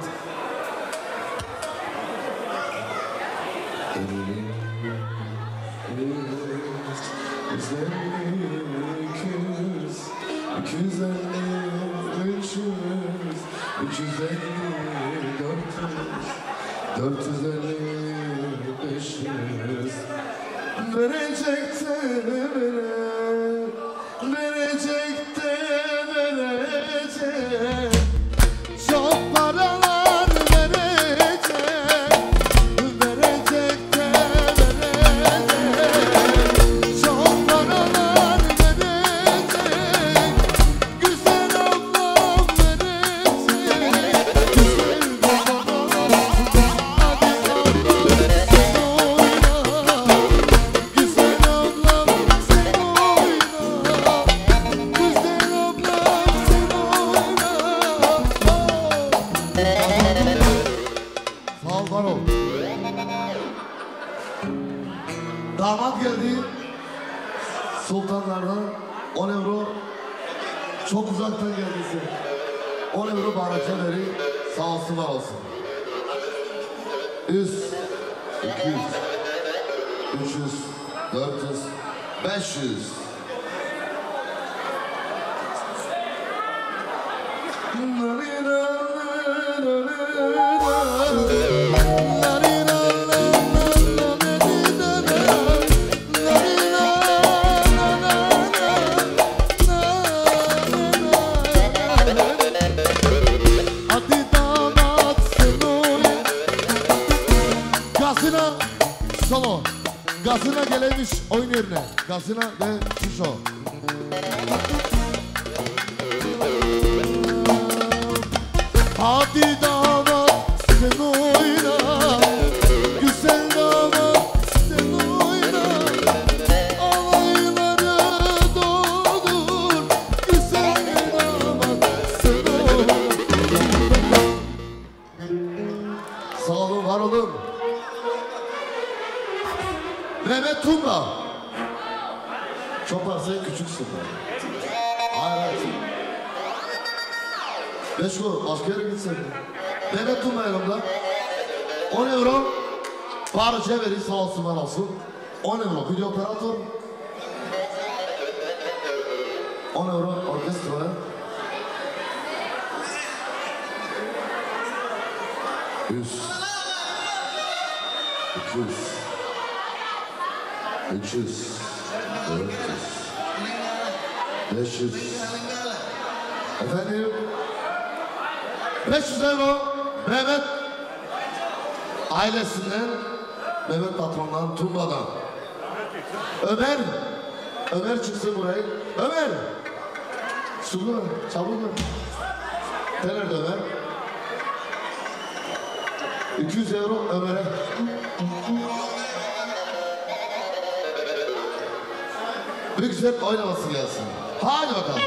iki yüz elli, üç yüz, üç yüz elli, dört yüz, dört yüz elli, beş yüz. Verecek de vere, verecek de verecek. Çok paralar verecek, verecek de verecek. Çok paralar verecek, güzel ablam verecek. Sağ ol, var ol. Damat geldi. Sultanlardan on euro. Çok uzaktan geldiyse. on euro baraja veri. Sağ olsun, var olsun. yüz, iki yüz, üç yüz, dört yüz, beş yüz. Gazına solo. Gazına gelemiş oyun yerine. Gazına ve Şişo. Hadi damat sen oyna. Güzel damat sen oyna. Alayları doldur. Güzel damat sen oyna. Sağ olun, var olun. Mehmet Tumba. Çok varsa küçüksün. Hayır, hayır. Beşko, başka yere gitsin. Mehmet Tumba yanımda. on euro. Barış'a verin, sağ olsun, var olsun. on euro video operatör. on euro orkestraya. yüz. iki yüz. üç yüz, dört yüz, beş yüz. Efendim, beş yüz euro Mehmet ailesinden, Mehmet patrondan, Tumba'dan. Ömer, Ömer çıksın buraya. Ömer, şunu çabuk ver. Nerede Ömer? iki yüz euro Ömer'e. Bir güzel oynaması gelsin. Hadi bakalım.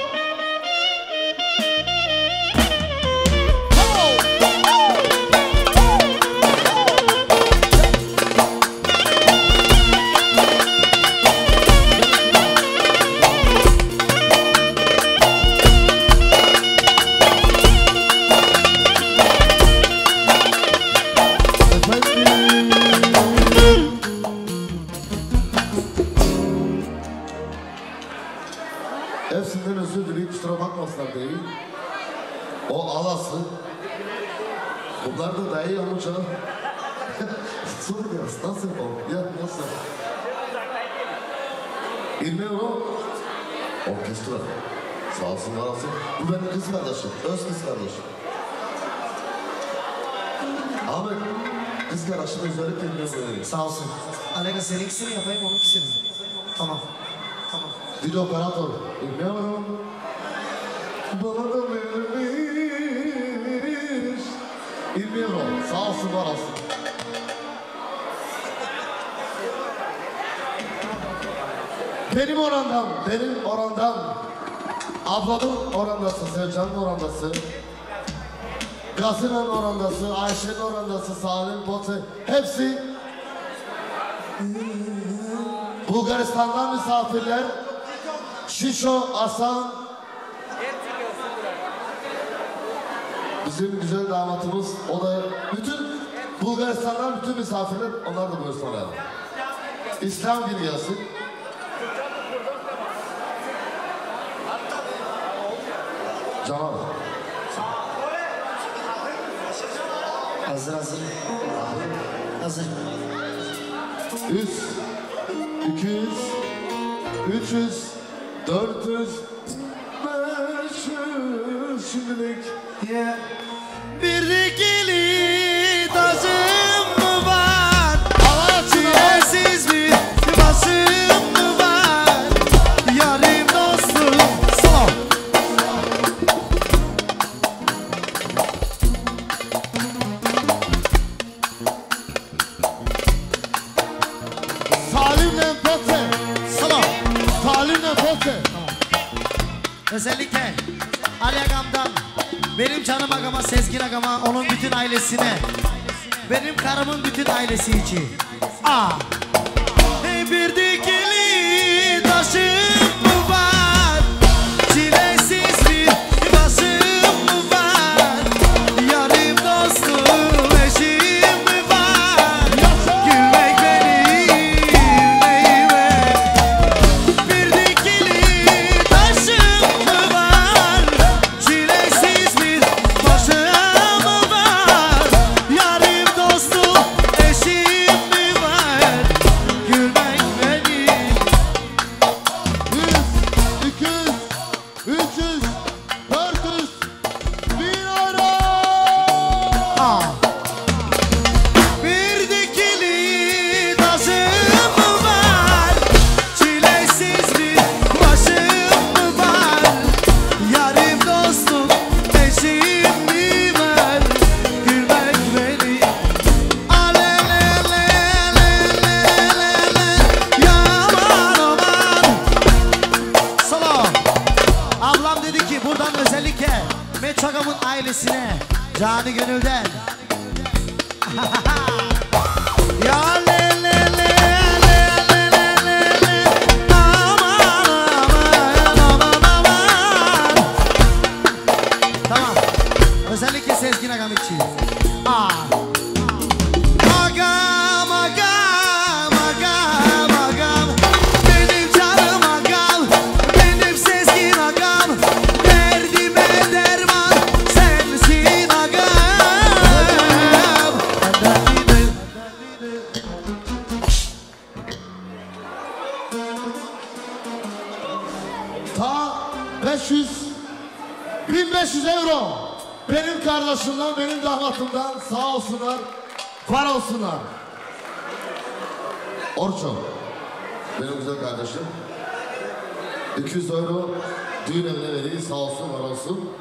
Hepsinden özür dileyip kusura bakmasınlar değil. O alası. Bunlar da daha iyi olacak. Sor biraz, nasıl yapalım? Ya nasıl? yirmi euro. Orkestra. Sağ olsun, var olsun. Bu benim kız kardeşim, öz kız kardeşim. Ahmet, kız kardeşim özellikle yirmi euro. Sağ olsun. Alega seninkisini yapayım, onunkisini. Tamam. Tamam. Video operatör. yirmi euro. Bana da verilmiş. yirmi euro. Sağ olsun, var olsun. Benim orandam, benim orandam. Ablamın orandası, Sevcan'ın orandası. Gazı'nın orandası, Ayşe'nin orandası, Salim Pote. Hepsi Bulgaristan'dan misafirler. Şişo, Asan. Bizim güzel damatımız, o da bütün Bulgaristan'dan bütün misafirler, onlar da buyursunlar. İslam günü gelsin. Canım. Hazır hazır. Hazır. Yüz, iki yüz, üç yüz, dört yüz, beş yüz şimdilik. Yeah. Bir dikili taşım mı var? Çilesiz bir başım mı var? Yarim dostum. Son. Salim'le Pote. Solo. Salim'le Pote. Özellikle Ali Agam'dan Benim canım agama, Sezgin agama, onun bütün ailesine. Benim karımın bütün ailesi için. Aa. Hey bir dikili taşım mı var? Çilesiz bir başım mı var? Yarım dostum, eşim mi var? Gülmek benim neyime? Bir dikili taşım mı var? Çilesiz bir başım mı var? Yarım dostum, eşim mi var? Gülmek benim. Yüz, iki yüz, üç yüz, dört yüz, bin euro. Aa. Bir dikili taşım mı var? Çilesiz bir başım mı var? Yarım dostum, eşim mi var? Gülmek benim. Alelelelelelele, yaman aman. Solo. Ablam dedi ki buradan özellikle Meçagam'ın ailesine canı gönülden. Ya le le le le le le le le. Aman aman aman aman. Tamam. Özellikle Sezgin agam için. Aa. Agam agam agam agam. Benim canım agam. Benim Sezgin agam. Derdime derman sensin agam. Ta beş yüz, bin beş yüz euro. Benim kardeşimden, benim damatımdan sağ olsunlar, var olsunlar. Orço. Benim güzel kardeşim. iki yüz euro düğün evine vereyim. Sağ olsun, var olsun.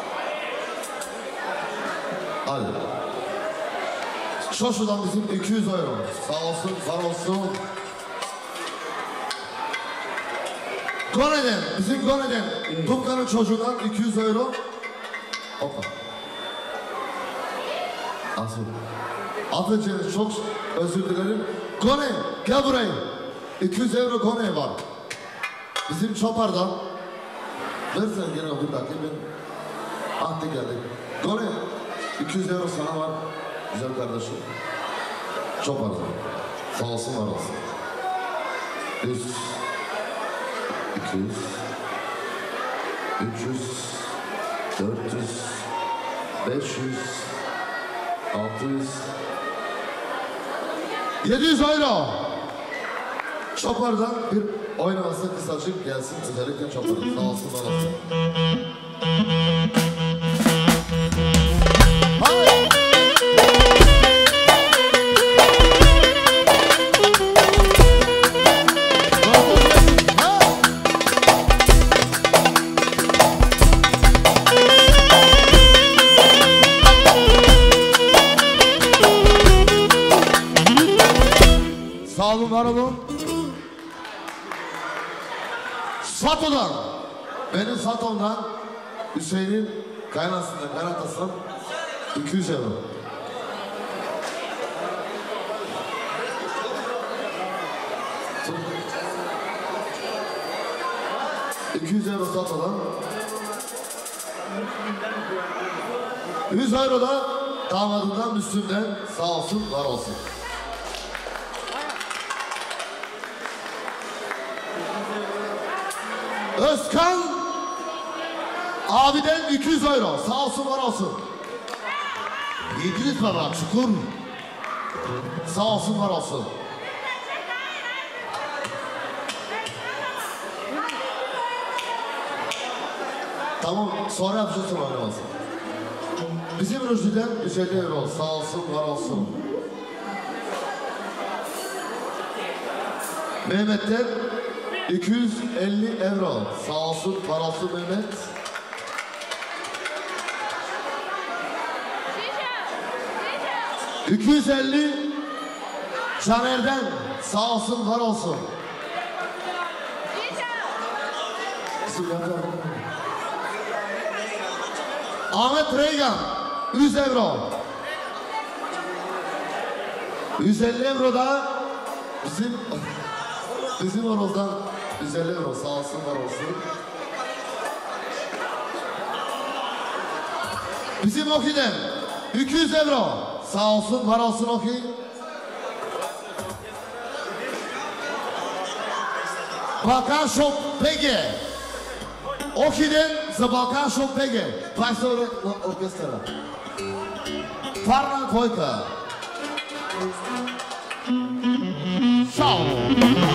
Hadi. Şoşu'dan bizim iki yüz euro. Sağ olsun, var olsun. Gone'den, bizim Gone'den, Tumkan'ın çocuğundan iki yüz euro. Hoppa. Asıl. Affedeceğiniz çok özür dilerim. Gone, gel buraya. iki yüz euro Gone var. Bizim Çopar'dan. Versen gene bir dakika ben. Ah de geldi. Gone. iki yüz euro sana var. Güzel kardeşim. Çopar'dan. Sağ olsun, var olsun. yüz. iki yüz. üç yüz. dört yüz. beş yüz. altı yüz. yedi yüz euro. Çopar'dan bir oynaması kısacık gelsin. Özellikle Çopar'dan. Sağ olsun, var olsun. Sağ olun, var olun. Sato'dan, Benim Satom'dan Hüseyin'in kaynasından, kaynatasından iki yüz euro. iki yüz euro Sato'dan. yüz euro da Damadından Müslüm'den sağ olsun, var olsun. Özkan abiden iki yüz euro. Sağ olsun, var olsun. Yediniz baba, çukur. Sağ olsun, var olsun. Tamam, sonra yapacaksın oynaması. Bizim Rüştü'den yüz elli euro. Sağ olsun, var olsun. Mehmet'ten iki yüz elli euro. Sağ olsun, var olsun Mehmet. iki yüz elli Caner'den. Sağ olsun, var olsun. Ahmet Reygan yüz euro. yüz elli euro da bizim bizim horozdan yüz elli euro sağ olsun var olsun. Bizim Oki'den iki yüz euro sağ olsun var olsun Oki. Balkan Shop Pege. Oki'den za Balkan Shop Pege. dvadeset euro orkestra. Farna Kojka. Sağ olun.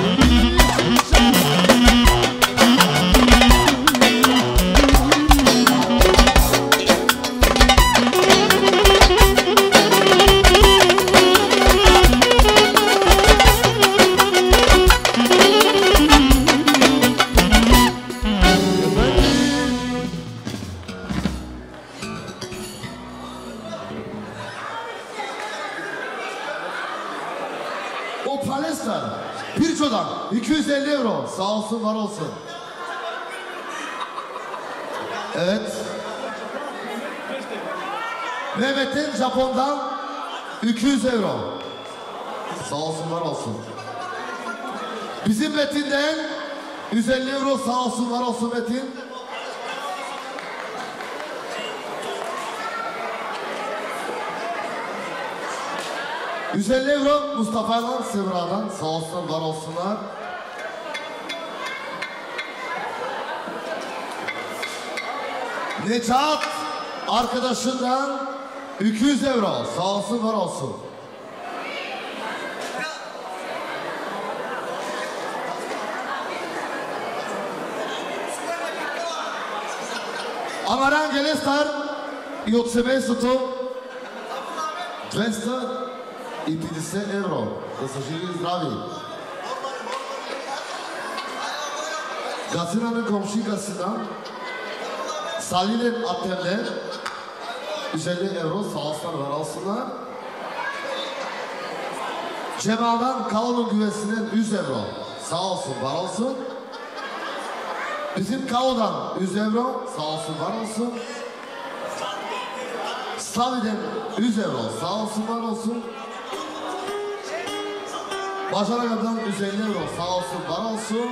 Pirço'dan iki yüz elli euro. Sağ olsun var olsun. Evet. Mehmet'in Japon'dan iki yüz euro. Sağ olsun var olsun. Bizim Metin'den yüz elli euro. Sağ olsun var olsun Metin. yüz elli euro Mustafa'dan Sevra'dan sağ olsun var olsunlar. Necat arkadaşından iki yüz euro sağ olsun var olsun. Amaran Gelestar i od семейството двеста и петдесет евро. Да са живи и здрави. Гасинa'nın komşu Gasina Salil'in Atem'le yüz elli euro sağ olsunlar var olsunlar. Cemal'dan Kalon'un güvesinden yüz euro sağ olsun var olsun. Bizim Kalo'dan yüz euro sağ olsun var olsun. Slavi'den yüz euro sağ olsun var olsun. Başaraka'dan yüz elli euro sağ olsun var olsun.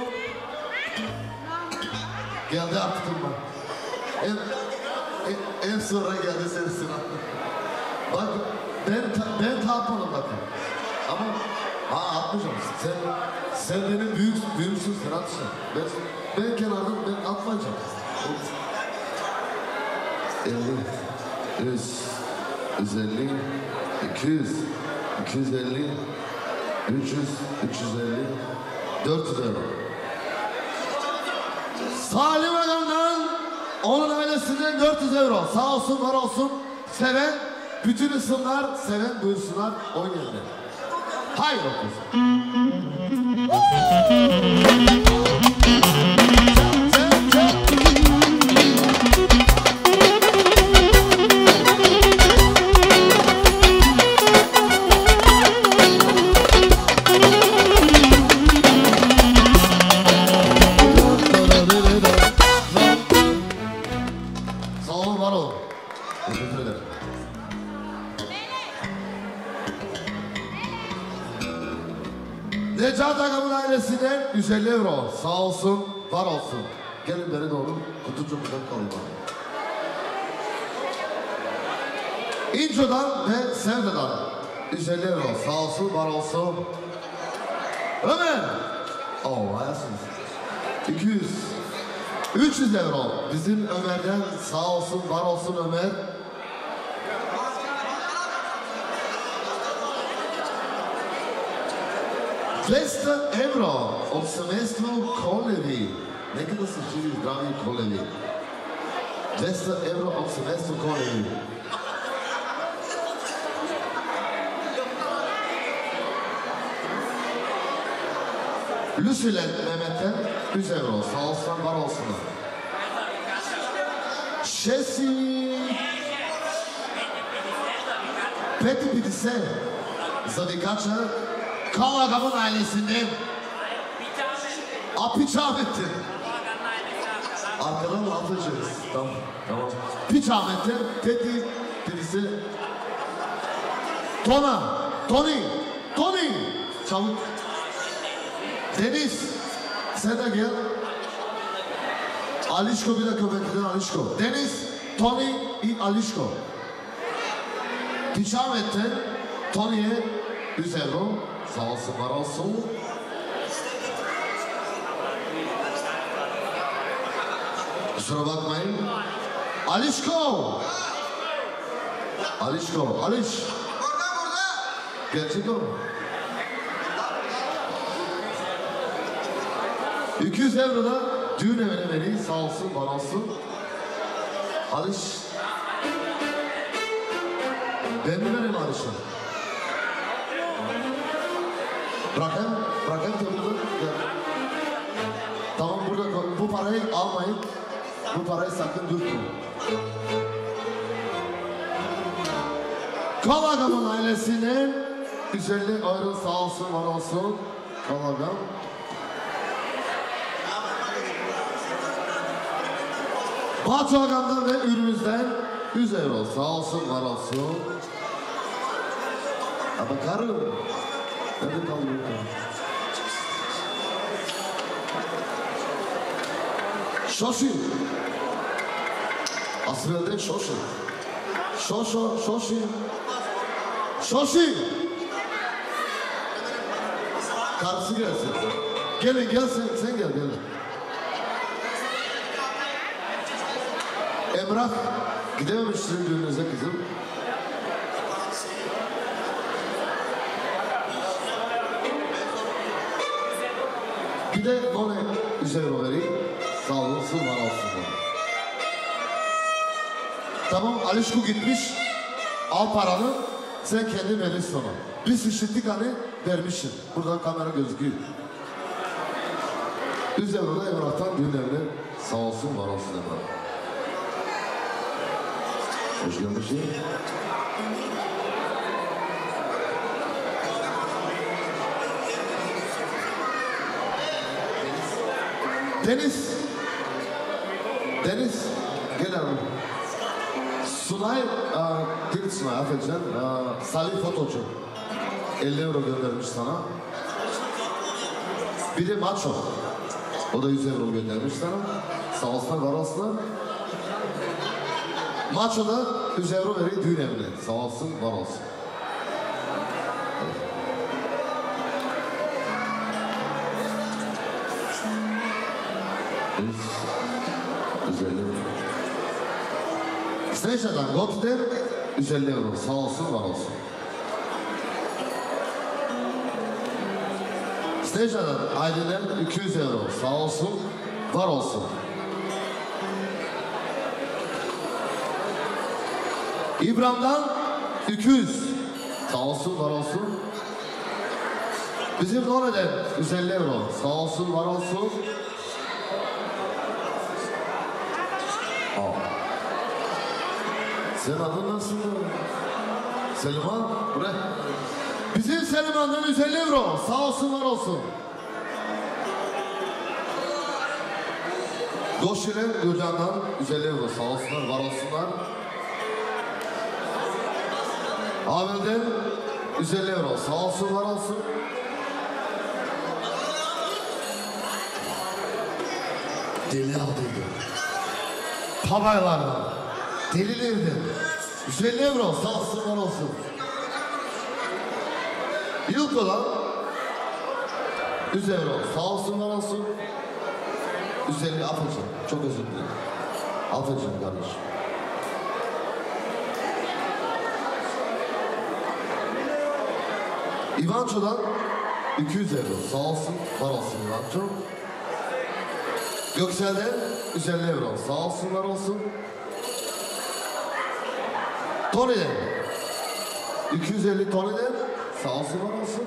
Geldi artık ben. En, en, en sonra geldi senin Bak ben ben tartmadım bakın. Ama ha atmayacağım. Sen sen benim büyük büyüksün sen atacaksın. Ben ben kenardan ben atmayacağım. elli, yüz, yüz elli, iki yüz, iki yüz elli, üç yüz, üç yüz elli, dört yüz euro. Salim Agam'dan onun ailesinden dört yüz euro. Sağ olsun var olsun. Seven bütün ısımlar seven buyursunlar on yerine. Hayır olsun. Necat Agam'ın ailesinden yüz elli euro. Sağ olsun, var olsun. Gelin beri doğru, kutucuğumuzdan kalayım abi. İnco'dan ve Sevda'dan yüz elli euro. Sağ olsun, var olsun. Ömer. Oo, ayasınız. iki yüz. üç yüz euro. Bizim Ömer'den sağ olsun, var olsun Ömer. двеста евро от семейство Колеви. Нека да са живи, здрави Колеви. двеста евро от семейство Колеви. Люсилен Мehmet'ten yüz euro. Sağ olsun, var olsun. Шеси Пети петдесет за викача Kal Agam'ın ailesinden Apiç Ahmet'tir. Arkadan laf edeceğiz. Tamam, tamam. Piç Ahmet'ten Teti, birisi. Tona, Tony, Tony. Çabuk. Deniz, sen de gel. Alişko bir de köpekliden Alişko. Deniz, Tony, Alişko. Piç Ahmet'ten Tony'ye yüz euro. Sağ olsun, var olsun. Kusura bakmayın. Alişko! Alişko, Aliş. Burada burada. Gerçek o. iki yüz euro da düğün evine vereyim. Sağ olsun, var olsun. Aliş. Ben mi vereyim Aliş'e? Bırakayım, bırakayım tabii burada. Tamam burada koy. Bu parayı almayın. Bu parayı sakın dürtmeyin. Kalagam'ın ailesine yüz elli euro sağ olsun, var olsun. Kalagam. Batu Agam'dan ve ürünümüzden yüz euro sağ olsun, var olsun. Ama karım. Nerede kaldı bu karım? Şoşi. Asrel'den Şoşi. Şoşo, Şoşi. Şoşi. Karısı gelsin. Gelin gel sen, sen gel gel. Emrah gidememişsin düğünüze kızım. Bir de ona yüz euro vereyim. Sağ olasın, var olsun. Tamam, Alişko gitmiş. Al paranı, sen kendi verirsin ona. Biz işittik hani vermişsin. Buradan kamera gözüküyor. yüz euro da Emrah'tan düğün evine. Sağ olsun, var olsun Emrah. Hoş gelmişsin. Deniz. Deniz. Gel abi. Sunay, değil Sunay, affedeceğim. Salih Fotocu. elli euro göndermiş sana. Bir de Macho. O da yüz euro göndermiş sana. Sağ olsun, var olsun. Macho da yüz euro veriyor düğün evine. Sağ olsun, var olsun. yüz elli euro. Streşa'dan Got'den yüz elli euro. Sağ olsun, var olsun. Streşa'dan Aydın'dan iki yüz euro. Sağ olsun, var olsun. İbrahim'den iki yüz. Sağ olsun, var olsun. Bizim Nore'den yüz elli euro. Sağ olsun, var olsun. Aa. Senin adın nasıl? Selman, buraya. Bizim Selman'dan yüz elli euro. Sağ olsun, var olsun. Goşiren Gülcan'dan yüz elli euro. Sağ olsunlar, var olsunlar. Abel'den yüz elli euro. Sağ olsun, var olsun. Deli aldıydı. Pabaylardan. Delilerden. yüz elli euro. Sağ olsun, var olsun. Yılko'dan yüz euro. Sağ olsun, var olsun. yüz elli affedeceğim. Çok özür dilerim. Affedeceğim kardeşim. İvanço'dan iki yüz euro. Sağ olsun, var olsun İvanço. Göksel'den yüz elli euro. Sağ olsun, var olsun. Tony'den iki yüz elli Tony'den. Sağ olsun, var olsun.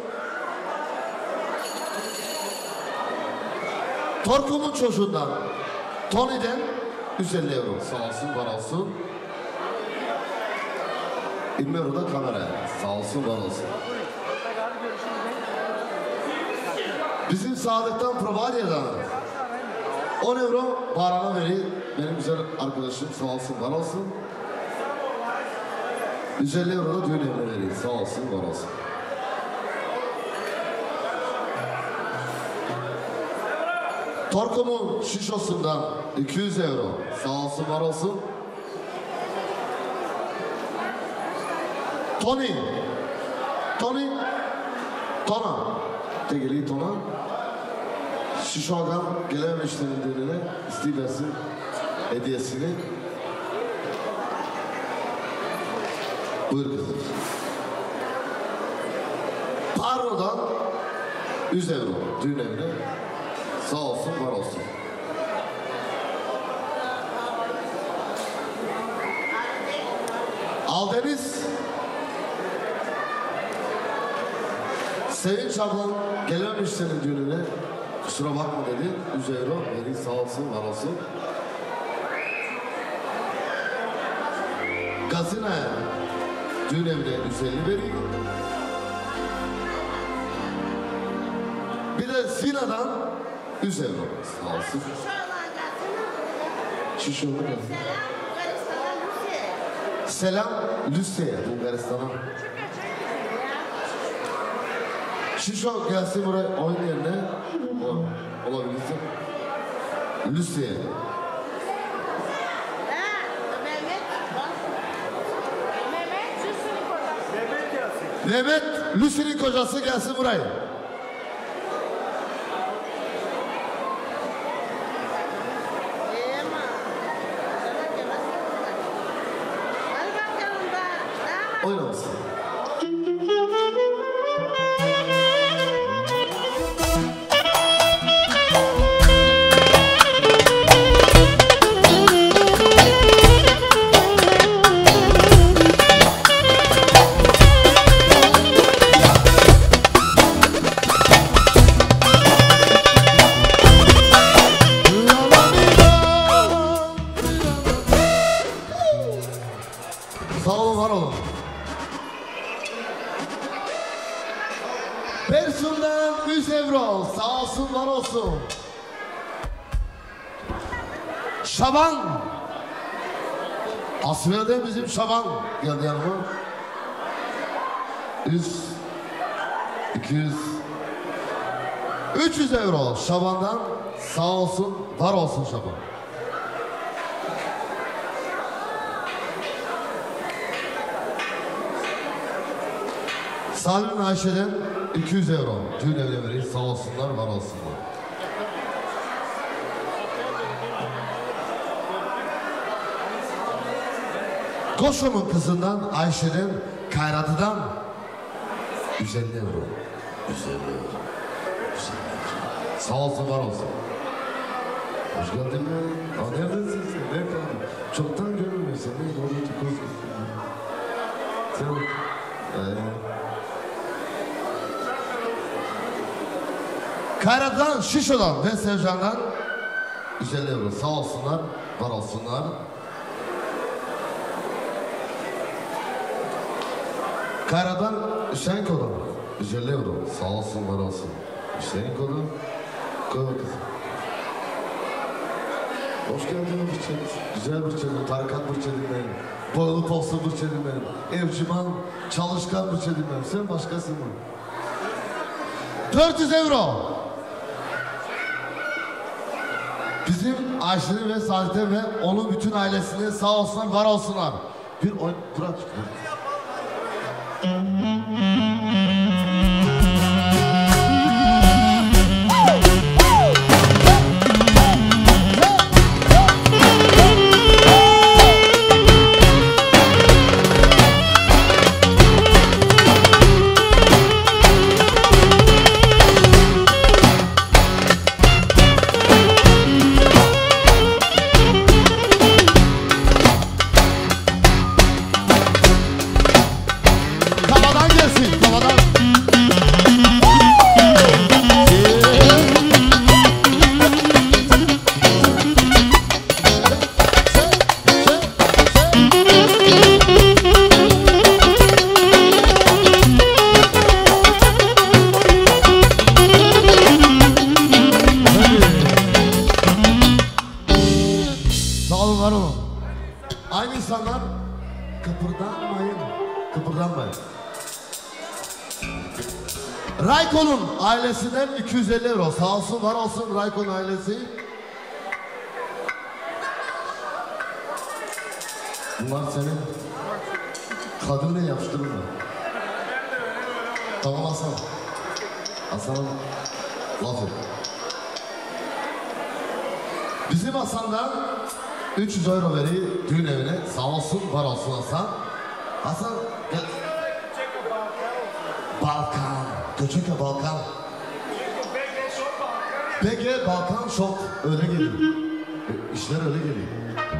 Torkum'un çocuğundan Tony'den yüz elli euro. Sağ olsun, var olsun. yirmi euro da kameraya. Sağ olsun, var olsun. Bizim Saadet'ten Provarya'dan on euro Baran'a vereyim. Benim güzel arkadaşım sağ olsun var olsun. yüz elli euro da düğün evine vereyim. Sağ olsun var olsun. Torko'nun şişosundan iki yüz euro. Sağ olsun var olsun. Tony. Tony. Tona. Tegeli Tona. Şişo'dan gelememişlerin düğününe istiversin hediyesini. Buyur kızım. Paro'dan yüz euro düğün evine. Sağ olsun, var olsun. Aldeniz Sevinç ablam gelememiş senin düğününe. Kusura bakma dedi. yüz euro veri sağ olsun, var olsun. Gazina'ya düğün evine yüz elli vereyim. Bir de Sina'dan yüz euro. Sağ olsun. Şişoğlu gelsin. Selam Lüse'ye, Bulgaristan'a. Şişo gelsin buraya oyun yerine. Olabilirse. Lüse'ye. Mehmet Lüse'nin kocası gelsin buraya. Oynamasın. Sağ olun, var olun. Bersun'dan yüz euro. Sağ olsun, var olsun. Şaban. Asfiyade bizim Şaban geldi yanıma. yüz, iki yüz, üç yüz euro Şaban'dan. Sağ olsun, var olsun Şaban. Salim Ayşe'den iki yüz euro. Düğün evine vereyim. Sağ olsunlar, var olsunlar. Koşo'nun kızından Ayşe'den Kayratı'dan yüz elli euro. yüz elli euro. yüz elli euro. Sağ olsun, var olsun. Hoş geldin mi? Aa, neredesin sen? Ne kaldın? Çoktan görünmüyorsun. Ne oldu? Sen... Ee... Kayratı'dan, Şişo'dan ve Sevcan'dan yüz elli euro. Sağ olsunlar, var olsunlar. Kayratı'dan Hüseyinko'dan yüz elli euro. Sağ olsun, var olsun. Hüseyinko'dan koy kızım. Hoş geldin Burçelim. Güzel Burçelim, tarikat Burçelim benim. Boylu poslu Burçelim benim. Evciman, çalışkan Burçelim benim. Sen başkasın mı? dört yüz euro. Bizim Ayşe'nin ve Saadet'e ve onun bütün ailesine sağ olsunlar, var olsunlar. Bir oyun, bırak. yapmayın. Raykon'un ailesinden iki yüz elli euro. Sağ olsun, var olsun Raykon ailesi. Bunlar senin kadınla yapıştırır mı? Tamam Hasan. Hasan'ın laf et. Bizim Hasan'dan üç yüz euro veriyor düğün evine. Sağ olsun, var olsun Hasan. Hasan gel. Balkan. Göçeke Balkan. Peki Balkan şok öyle geliyor. E, işler öyle geliyor.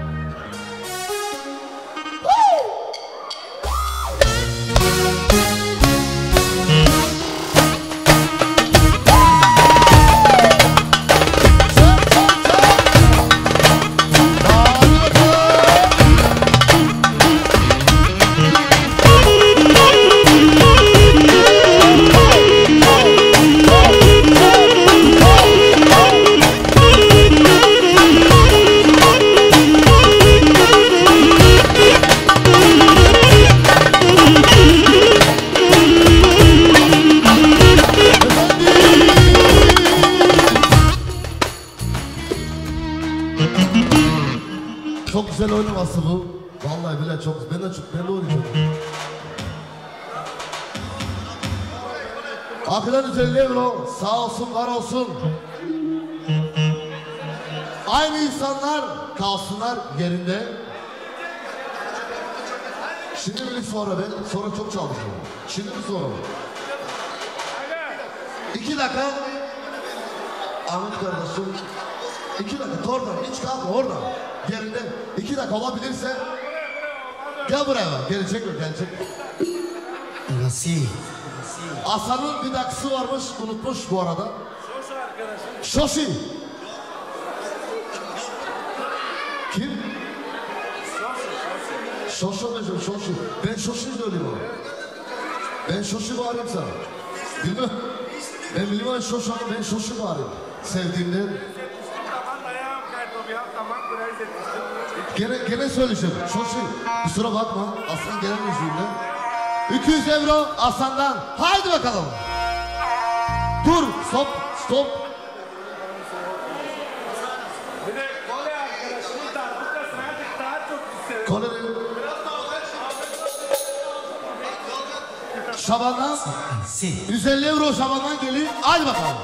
Çok güzel oynaması bu. Vallahi bile çok. Ben de çok ben de oynayacağım. Arkadan üzerinde euro. Sağ olsun, var olsun. Aynı insanlar kalsınlar yerinde. Şimdi bir sonra ben, sonra çok çalışıyorum. Şimdi bir sonra. İki dakika. Ahmet kardeşim. İki dakika oradan, hiç kalkma oradan. Yerinde iki dakika olabilirse gel buraya bak, gelecek mi, gelecek mi? Nasıl? Hasan'ın bir dakikası varmış, unutmuş bu arada. Şoşi arkadaşım. Şoşi. Kim? Şoşi. Şoşi diyeceğim, Şoşi. Ben Şoşi söyleyeyim ona. Ben Şoşi bağırayım sana. Bilmem. Ben bilmem Şoşi ama ben Şoşi bağırayım. Sevdiğimden. Gene, gene söyleyeceğim. Şoşi, kusura bakma. Aslan gelen yüzüğünden. iki yüz euro Aslan'dan. Haydi bakalım. Dur, stop, stop. Bir de Kole arkadaşımız darbukasını artık daha çok isterim. Kole'nin... Şaban'dan yüz elli euro Şaban'dan geliyor. Haydi bakalım.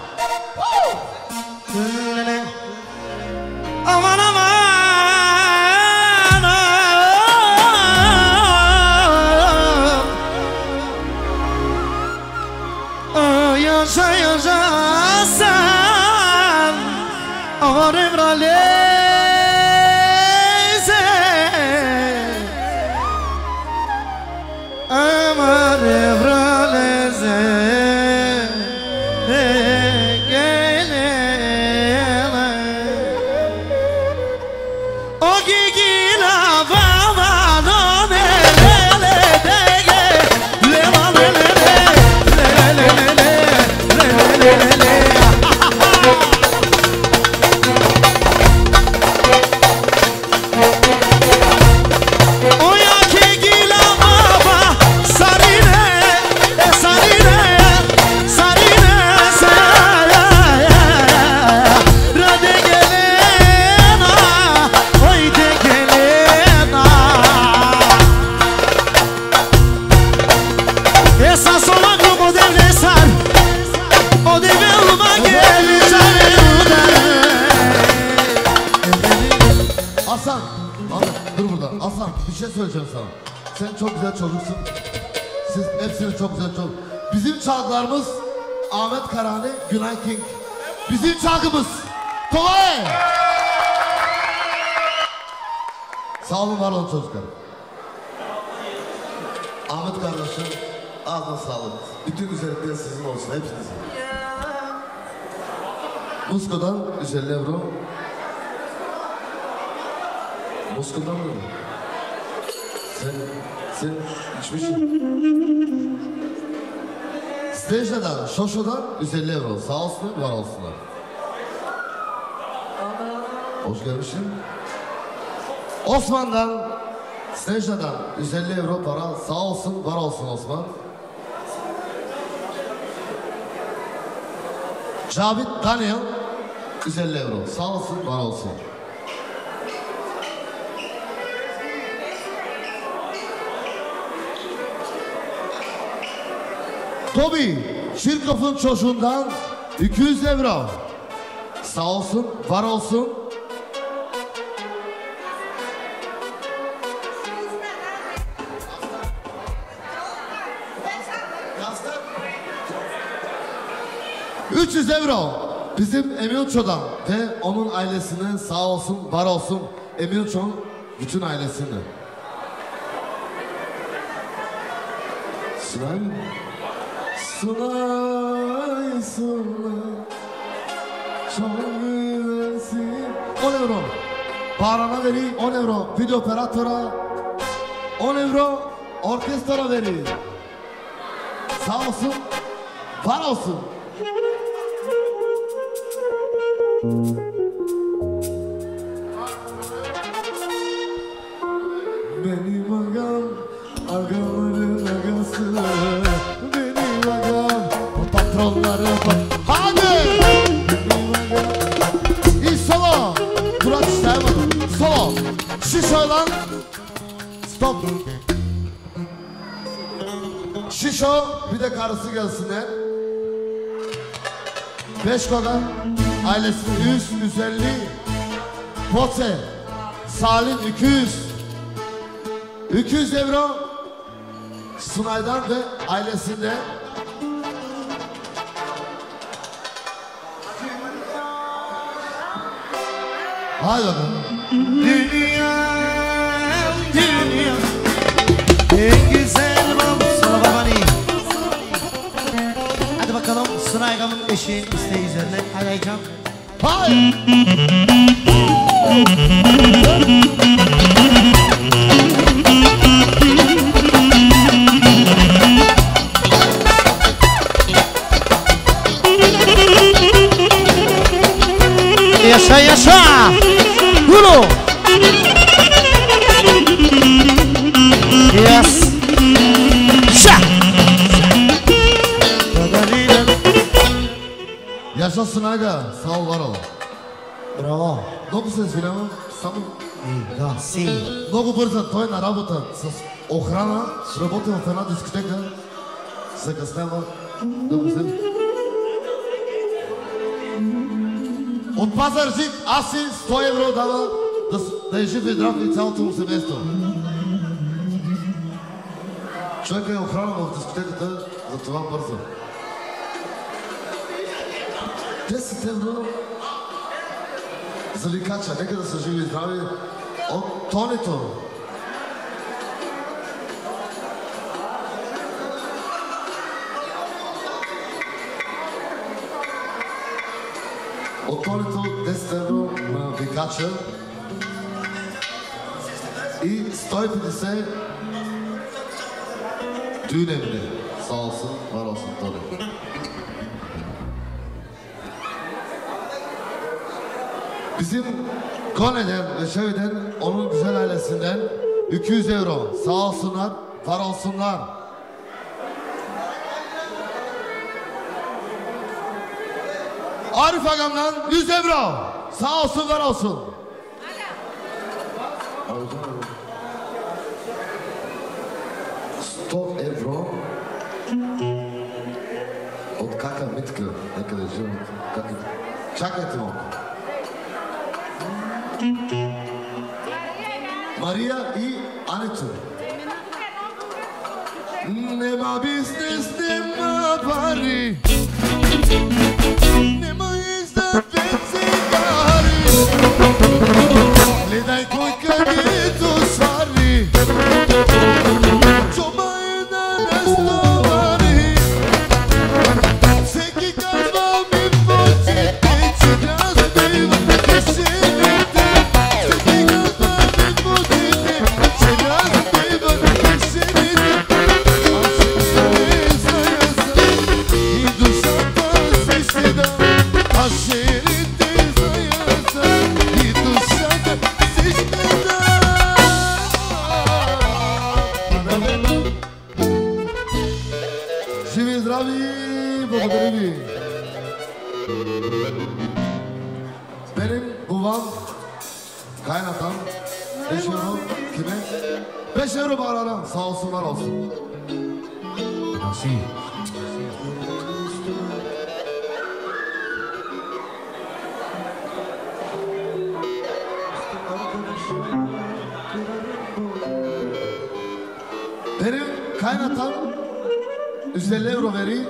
Aman aman. Yaşa yaşa sen Aman Emraleze Aman Emraleze Geleme O gigila bana Lele dege Lema lele lele lele Hasan, Ahmet dur burada. Hasan bir şey söyleyeceğim sana. Sen çok güzel çocuksun. Siz hepsiniz çok güzel çocuk. Bizim çalgılarımız Ahmet Karani, Günay King. Bizim çalgımız. Kolay. Sağ olun, var olun çocuklar. Ahmet kardeşim, ağzına sağlık. Bütün güzellikler sizin olsun, hepinizin. Musko'dan yüz elli euro. Musko'dan mı? Sen, sen içmişsin. Stejna'dan, Şoşo'dan yüz elli euro. Sağ olsunlar, var olsunlar. Hoş gelmişsin. Osman'dan Snejna'dan yüz elli euro para. Sağ olsun, var olsun Osman. Cavit Daniel yüz elli euro. Sağ olsun, var olsun. Toby Şirkov'un çocuğundan iki yüz euro. Sağ olsun, var olsun. üç yüz euro bizim Eminço'dan ve onun ailesine sağ olsun, var olsun. Eminço'nun bütün ailesine. Sunay mı? Sunay, Sunay, çok güzelsin. on euro. Bağrana veri on euro. Video operatora on euro. Orkestra veri. Sağ olsun, var olsun. Benim agam, agaların agası. Benim agam, patronları pat... Hadi! Benim agam... İyi solo! Murat isteyemem. Solo! Şişo lan! Stop! Şişo, bir de karısı gelsinler. Beş kodan, ailesi yüz, yüz elli. Pote, Salim iki yüz. iki yüz euro. Sunay'dan ve ailesinde. Hadi bakalım. Dünya, dünya en güzel babası babani. Hadi bakalım Sunay Gam'ın eşi isteği üzerine. Hadi Aycan. Hayır. Yaşa yaşa. Yürü. Yes. Şa. Yaşasın aga. Sağ ol, var ol. Bravo. Много се извинявам, само Да, си. много бърза той на работа с охрана. Работи в една дискотека. Закъснява да го вземе. От Пазарджик Аси сто евро дава да, да е жив и здрав и цялото му семейство. Човека е охрана в дискотеката, за това бързо. десет евро за ликача, нека да са живи и здрави от Тонито. От Тонито десет евро на викача и сто и петдесет düğün evine. Sağ olsun, var olsun Tony. Bizim Kone'den ve Şevi'den, onun güzel ailesinden iki yüz euro. Sağ olsunlar, var olsunlar. Arif Agam'dan yüz euro. Sağ olsun, var olsun. сто евро от Кака Митка. Нека да живем. Чакайте малко. Мария и Анито. Нема бизнес, нема пари. Нема издаден цигари. Гледай кой където свари. Чома е да не стовари. Всеки казва ми в очите, че разбива кишените. Всеки казва ми в очите, че разбива кишените. Аз ще Живи и здрави! Благодаря ви! Benim babam, kaynatam, beş euro kime? Beş euro bağırana, sağ olsun var olsun. Nasıl? Benim kaynatam yüz elli euro veriyor.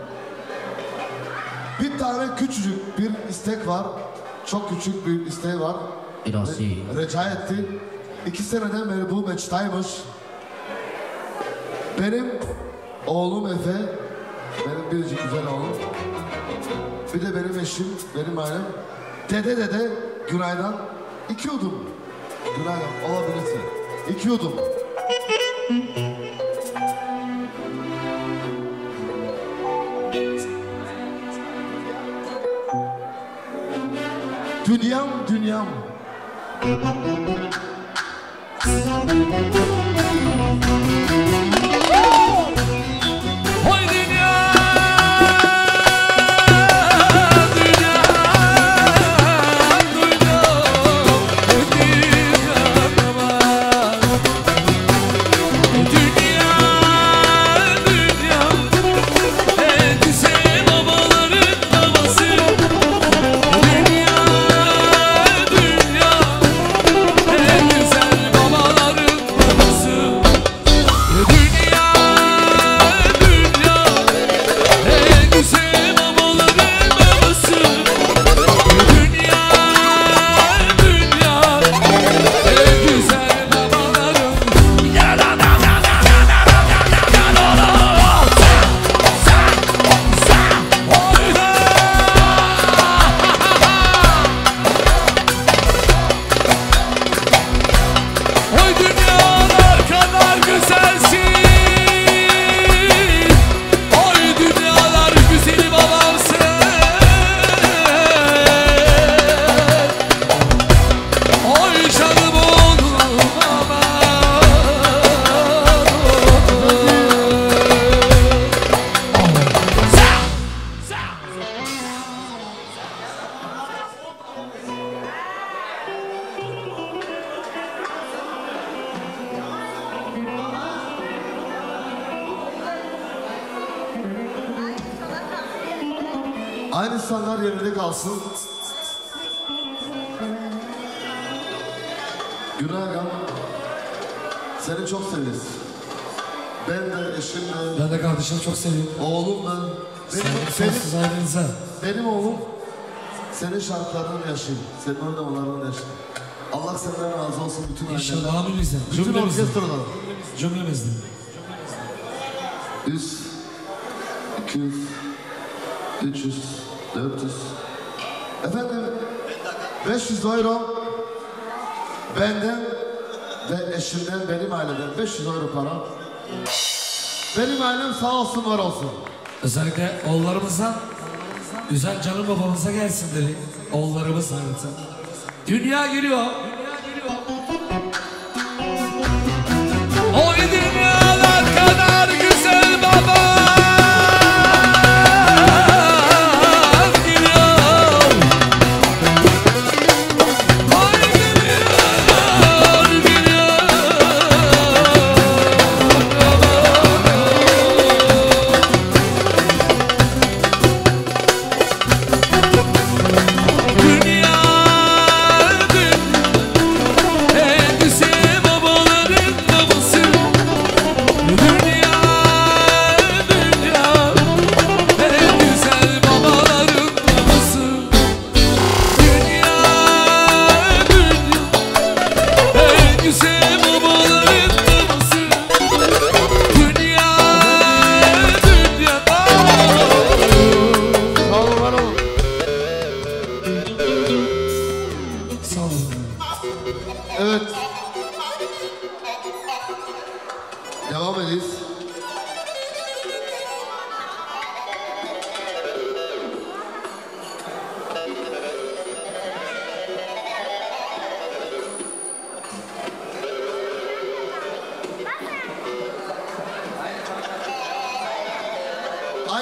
Bir tane küçücük bir istek var. Çok küçük bir isteği var. Nasıl? Rica etti. İki seneden beri bu maçtaymış. Benim oğlum Efe, benim biricik güzel oğlum. Bir de benim eşim, benim ailem. Dede dede Günay'dan iki yudum. Günay'dan olabilirsin. İki yudum. Dünyam, dünyam. Oy dünya, dünya, dünya, dünya, dünya, en güzel babaların babası. Dünya, dünya, en güzel babaların babası. Dünya, dünya, en güzel babaların babası. Dünya, dünya, en güzel babaların. Ya la la la la la la la la la la la. Sa sa sa oyna. Oy dünyalar kadar güzelsin. Oy dünyalar güzeli babamsın. Oy canım oğlum aman. Sa sa. Aynı insanlar yerinde kalsın. Günay Agam, seni çok seviyoruz. Ben de, eşim de, Ben de kardeşim çok seviyorum. oğlum da. Benim, Saygı sonsuz benim, ailenize. benim oğlum senin şarkılarını yaşıyor. Senin oynamalarını yaşıyor. Allah senden razı olsun bütün aileler. İnşallah amin bize. Bütün Cümlemizden. orkestralar. Cümlemizden. yüz, iki yüz, üç yüz, dört yüz. Efendim, beş yüz euro benden ve eşimden, benim aileden beş yüz euro para. Benim ailem sağ olsun, var olsun. Özellikle oğullarımızdan güzel canım babamıza gelsin dedi. Oğullarımız sanatı. Dünya geliyor. Oy dünyalar kadar güzel babam geliyor. Oy dünyalar geliyor. Dünya, dünya,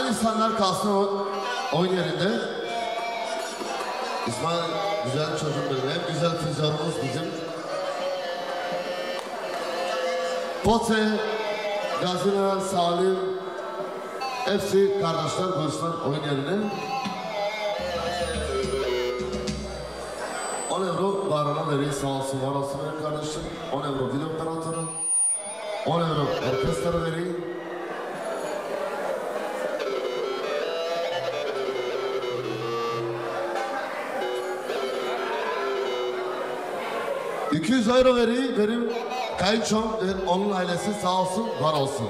Aynı insanlar kalsın o oyun yerinde. İsmail güzel çocuk benim. En güzel füzyonumuz bizim. Pote, Gazina, Salim, hepsi kardeşler buyursunlar oyun yerine. on euro barına veriyor, sağ olsun var olsun benim kardeşim. on euro video operatörü. on euro orkestra veriyor. iki yüz euro veriyor benim kayınçom ve onun ailesi sağ olsun var olsun.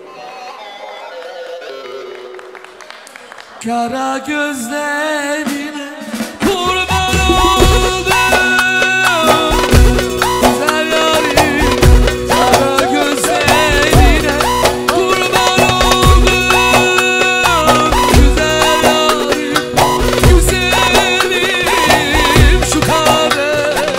Kara gözlerine kurban oldum. Güzel yarim, kara gözlerine kurban oldum. Güzel yarim, güzelim şu kara.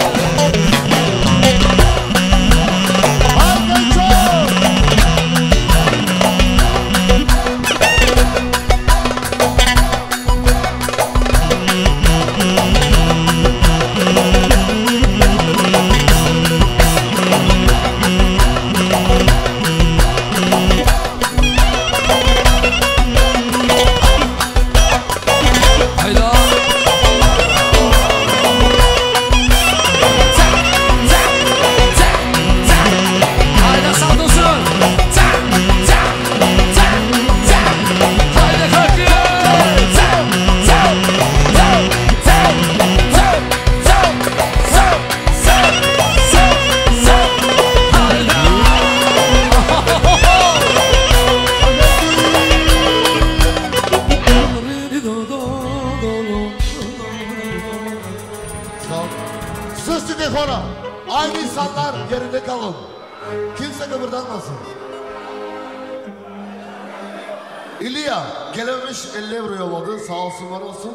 Aynı insanlar yerinde kalın. Kimse kıpırdanmasın. İlya gelememiş elli euro yolladı. Sağ olsun var olsun.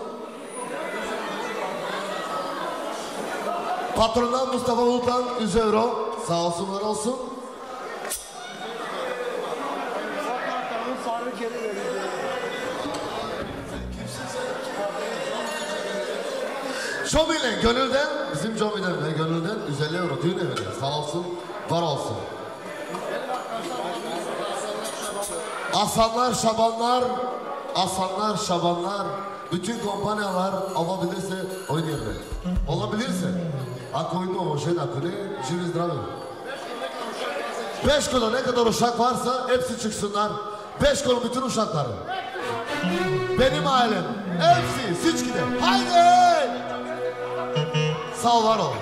Patrondan Mustafa Bulut'tan yüz euro. Sağ olsun var olsun. Jomi'yle gönülden, bizim Jomi'den ve gönülden yüz elli euro düğün evine. Sağ olsun, var olsun. Asanlar, Şabanlar, Asanlar, Şabanlar, bütün kompanyalar alabilirse oyun yerine. Olabilirse. Ako oyunu o şeyin hakkını, işimiz zdravi. Beş kilo ne kadar uşak varsa hepsi çıksınlar. Beş kilo bütün uşakları. Benim ailem, hepsi, Siçki'de. Haydi! Sağ ol, var ol.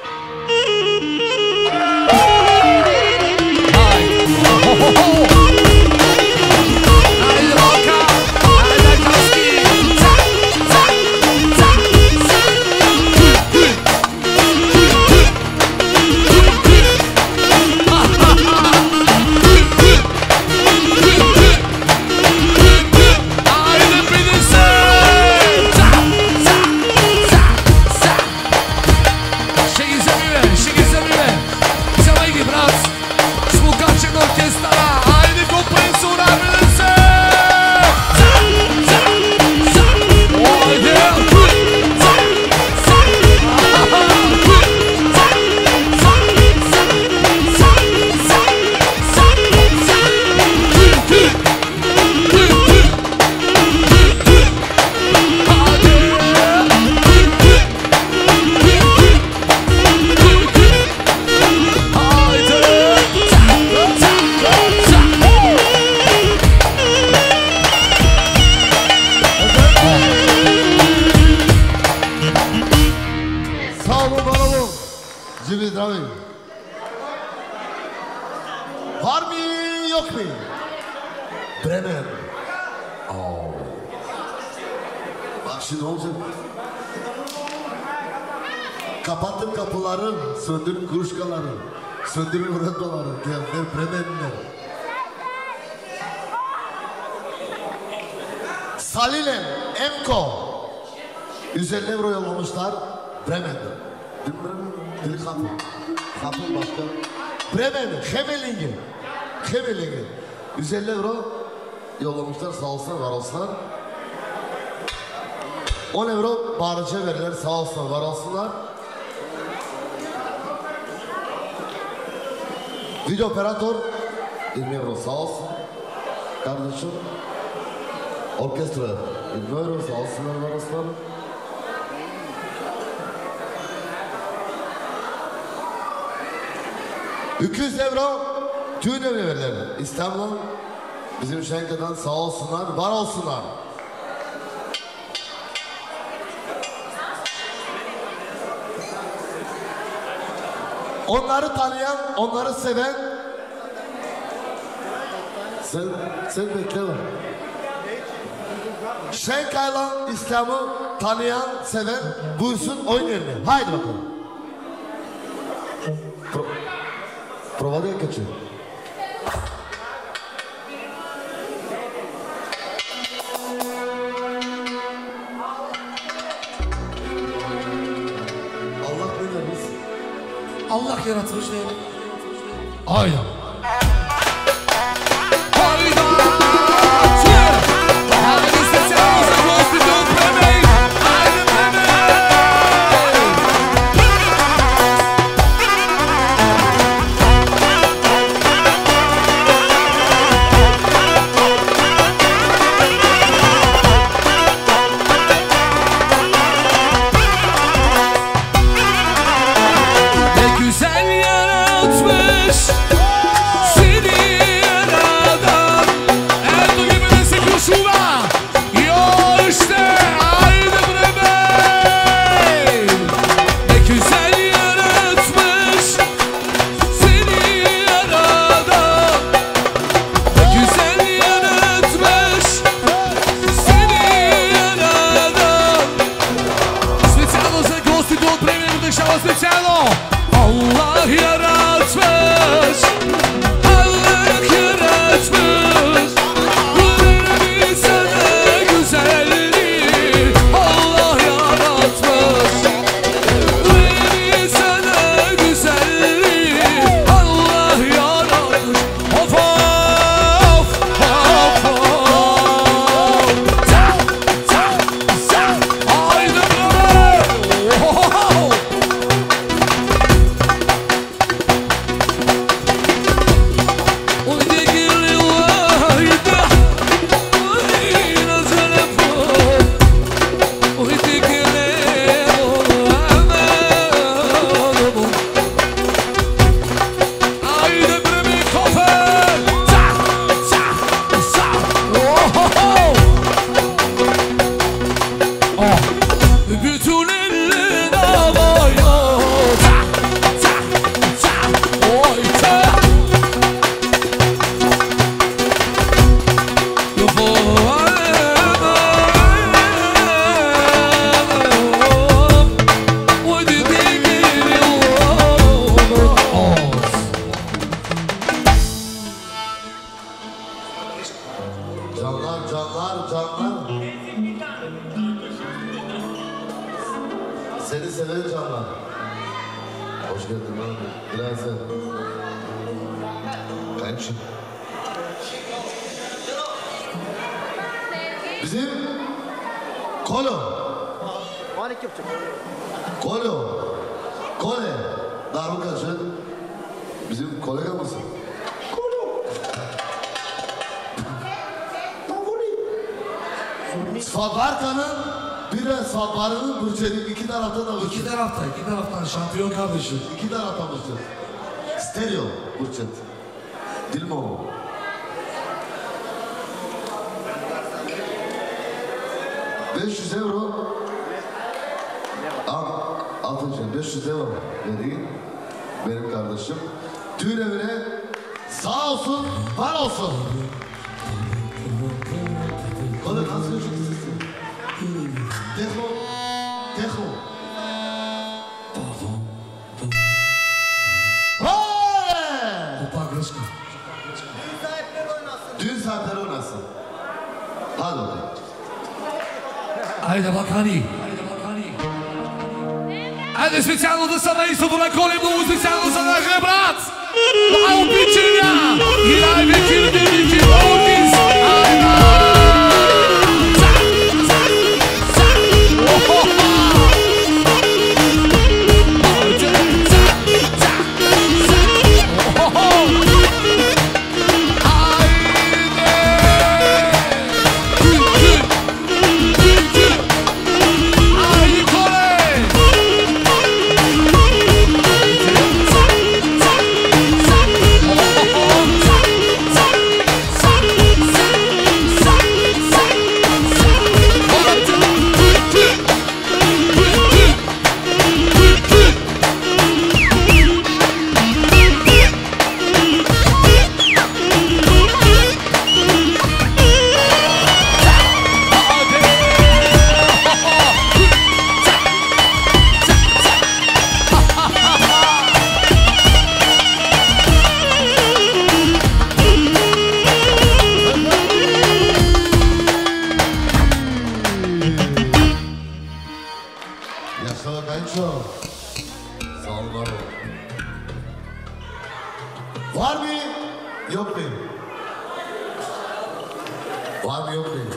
Var mı yok mu? Bremen. Oh. Bak şimdi olacak. Kapatın kapıları, söndürün kuşkaları, söndürün radyoları, geldiler Bremenler. Salilen, Emko. yüz elli euro yollamışlar Bremen'de. Bremen, deli kapı. Kapı başka. Bremen, Hemelingen. Hemelingen. yüz elli euro yollamışlar. Sağ olsunlar, var olsunlar. on euro bağırıcıya verirler. Sağ olsunlar, var olsunlar. Video operatör yirmi euro sağ olsun. Kardeşim. Orkestra yirmi euro sağ olsunlar, var olsunlar. iki yüz euro tüm evine verirler. İstanbul bizim Şenka'dan sağ olsunlar, var olsunlar. Onları tanıyan, onları seven. Sen, sen bekle lan. Şenka'yla İslam'ı tanıyan, seven buyursun oyun yerine. Haydi bakalım. Pro Provadaya kaçıyor. Allah ne vermiş? Allah yaratmış değil. Aynen. Seni severim canlar. Hoş geldin lan. Biraz da. Kaçın. Bizim Kolo. Kolo. Kole. Darbukacı. Bizim kolega mısın? Kolo. Svabarka'nın bir de Svabarka'nın Burçe'nin iki taraftan da İki tarafta, iki taraftan şampiyon kardeşim. İki taraftan Burçe. Stereo Burçe. Dilmo. beş yüz euro. Al, altıncı beş yüz euro vereyim. Benim kardeşim. Düğün evine sağ olsun, var olsun. Kole nasıl çocuk istiyorsun? Deho, deho. Hooray! Opa Greşka. Düğün saatleri oynasın. Hadi bakalım. Ajde Balkani. Ajde specijalno da sada isto do na kolima, specijalno za naš brat. Ajde pičenja. I najveći ljudi, ljudi, ljudi. Ajde. Abi yok değil.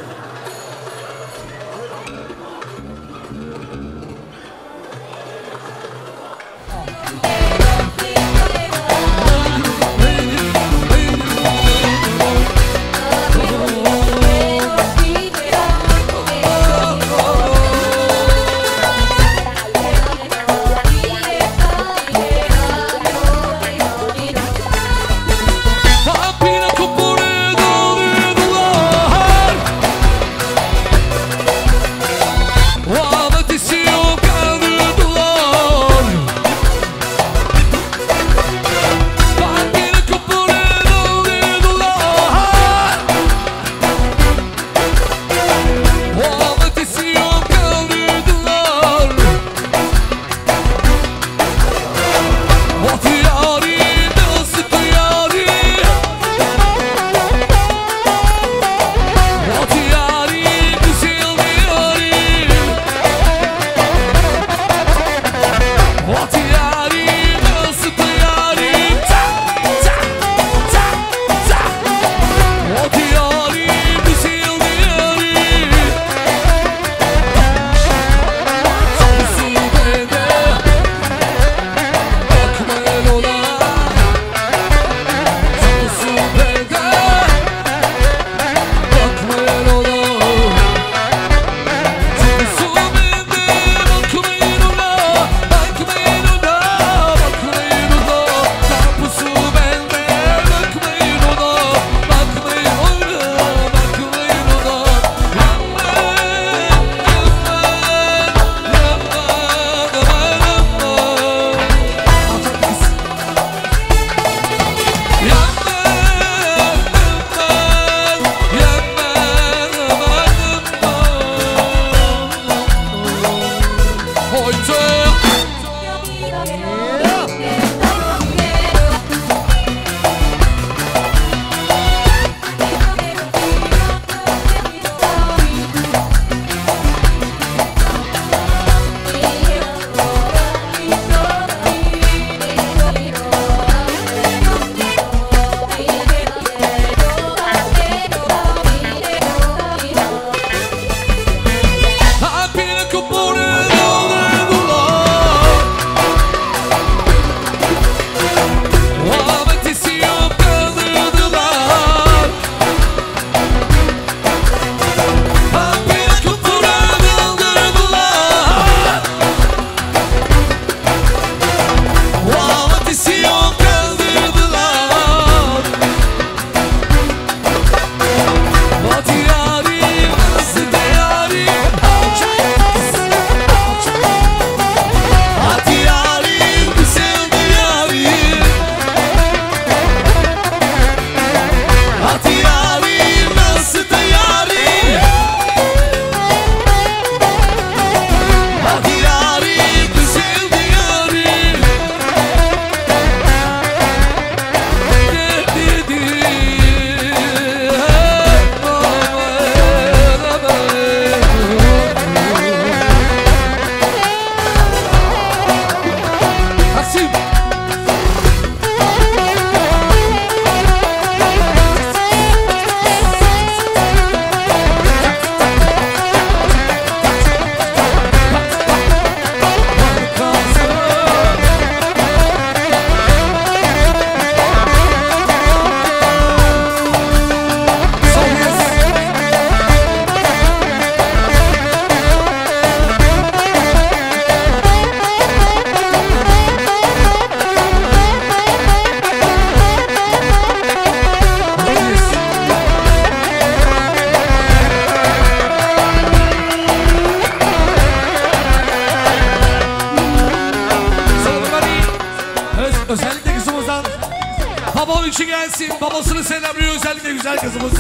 Babam için gelsin. Babasını selamlıyor özellikle güzel kızımız.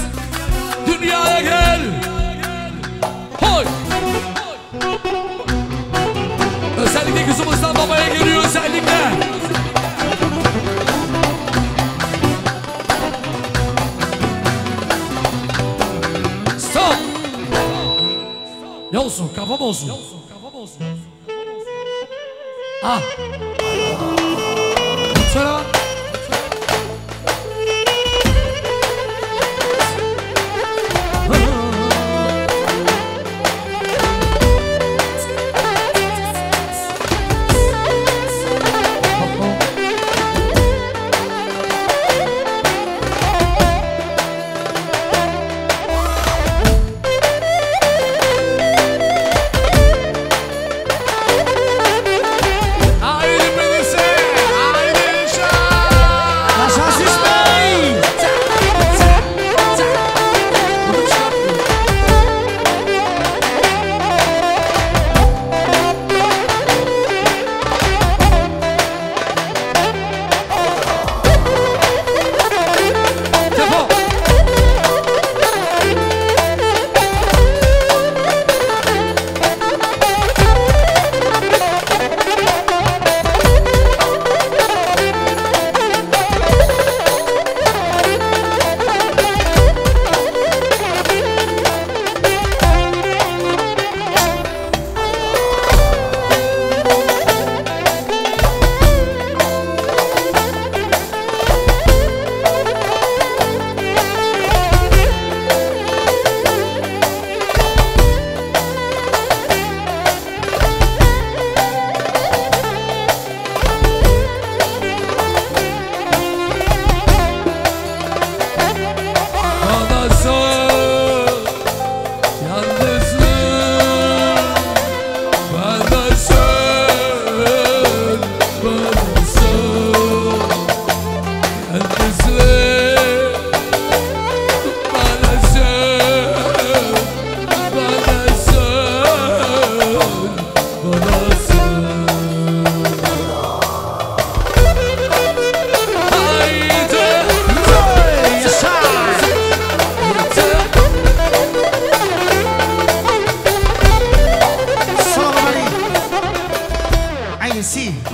Dünyaya gel. Hoy. Özellikle kızımızdan babaya geliyor özellikle. Stop. Ne olsun? Kafam olsun. Kafam olsun. Ah. Sonra.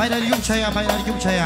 Baylar yumçaya, baylar yumçaya.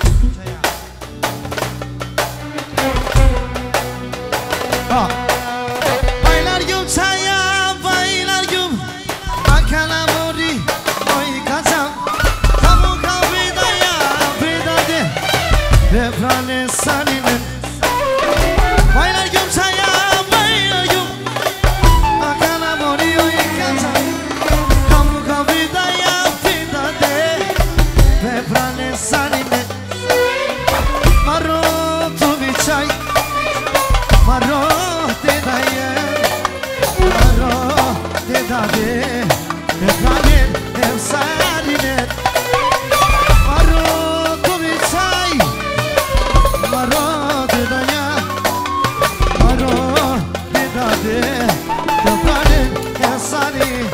Ha. Baylar yumçaya, baylar yum. Akala mori, oy kazam. Kamu kavidaya, vidade. Veprane sanine. Baylar yumçaya, baylar yum. Akala mori, oy kazam. Kamu kavidaya, vidade. Veprane sanine. Maro tu bichai. Maro te daye, maro te dade, te kagen ev sarine. Maro tu bichai, maro te daye, maro te dade, te kagen ev sarine.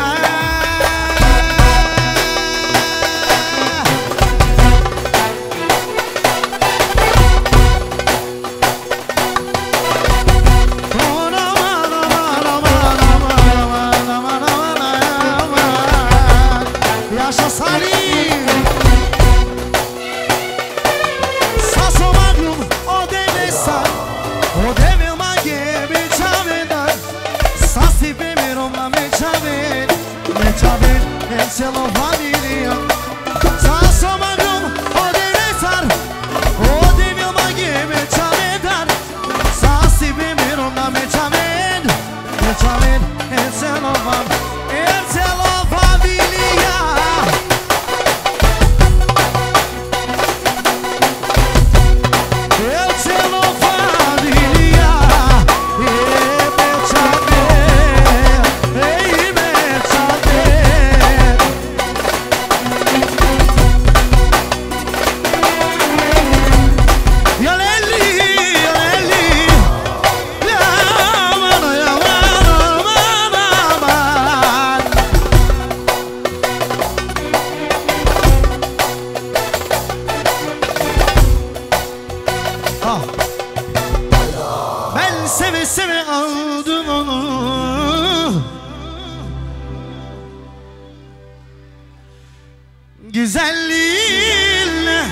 Cello famiglia Sasso magum o deve sar O deve maghe me chavedan Sassi bimiro na me chaven Me chaven e cello fam E cello famiglia E cello famiglia E me chaven E me chaven Ben seve seve aldım onu Güzelliğinle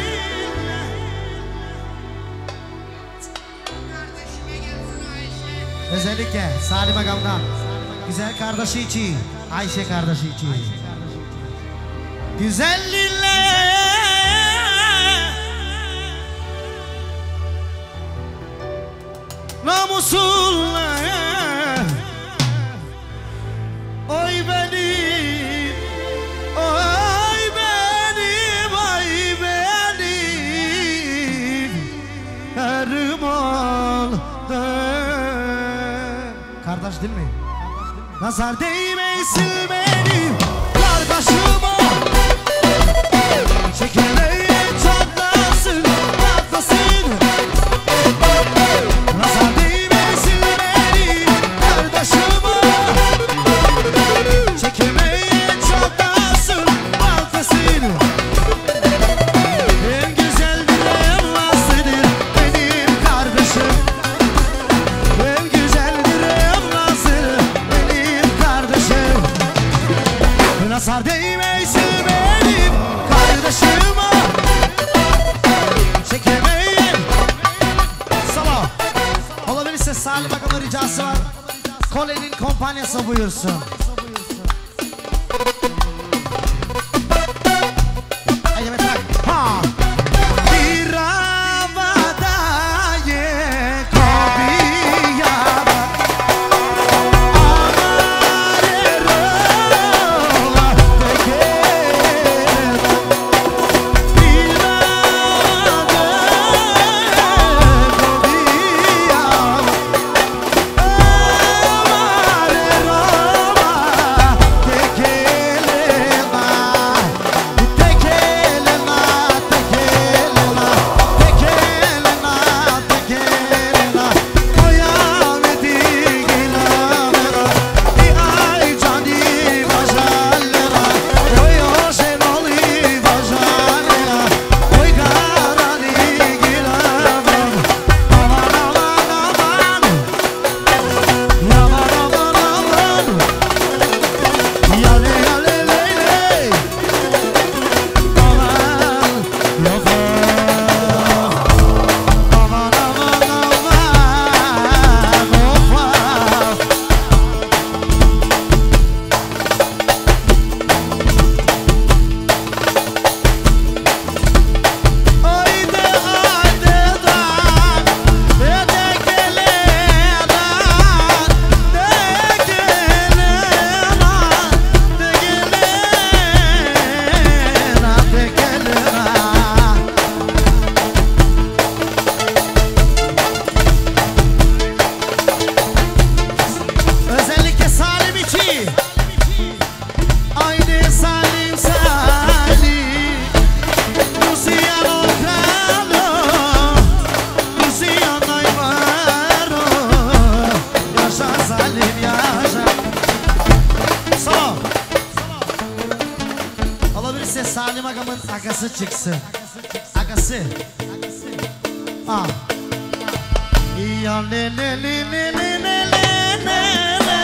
Özellikle Salim Agam'dan güzel kardeşi için Ayşe kardeşi için Güzelliğinle Namusunla Oy benim Oy benim Oy benim Erim oldu Kardeş değil mi? Nazar değmesin benim Kardeşime Çekirdeğe çatlasın Çatlasın Nazar değmesin benim kardeşime Çekirdeğe çatlasın Çatlasın En güzeldir en nasıdır benim kardeşim En güzeldir en nasıl benim kardeşim Nazar değmesin benim kardeşime Çekirdeğe Sabah Olabilirse Salim Agam'ın ricası var Kole'nin kompanyası buyursun Haydi evet bak Ha Bir havada ye Kobiyada Amarerola Tekera Bir havada Kobiyada Amare Roma adamın agası çıksın. Agası. Ah. Ya le le le le le le le le.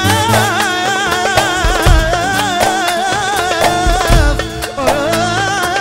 Oh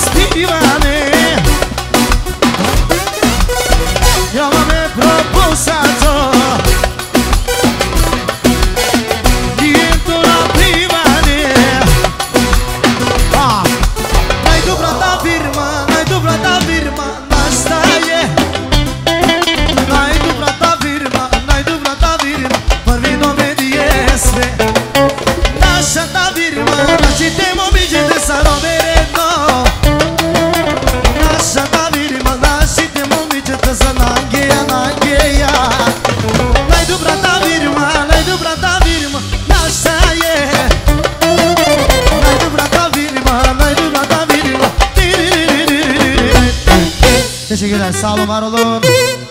divane. Io mi proposato divento una divane. Ah, n-ai dublat ta firma, n-ai dublat ta firma, n-asta e. N-ai dublat ta firma, n-ai dublat ta firma, per mi nome di este. Lascia ta firma, lasci te mobici de sarò veretto. Lascia ta firma, lasci te mobici de sananghia, nanghia. N-ai dublat ta firma, n-ai dublat ta firma, lascia e. N-ai dublat ta firma, n-ai dublat ta firma. Teşekkürler, sağ olun, var olun.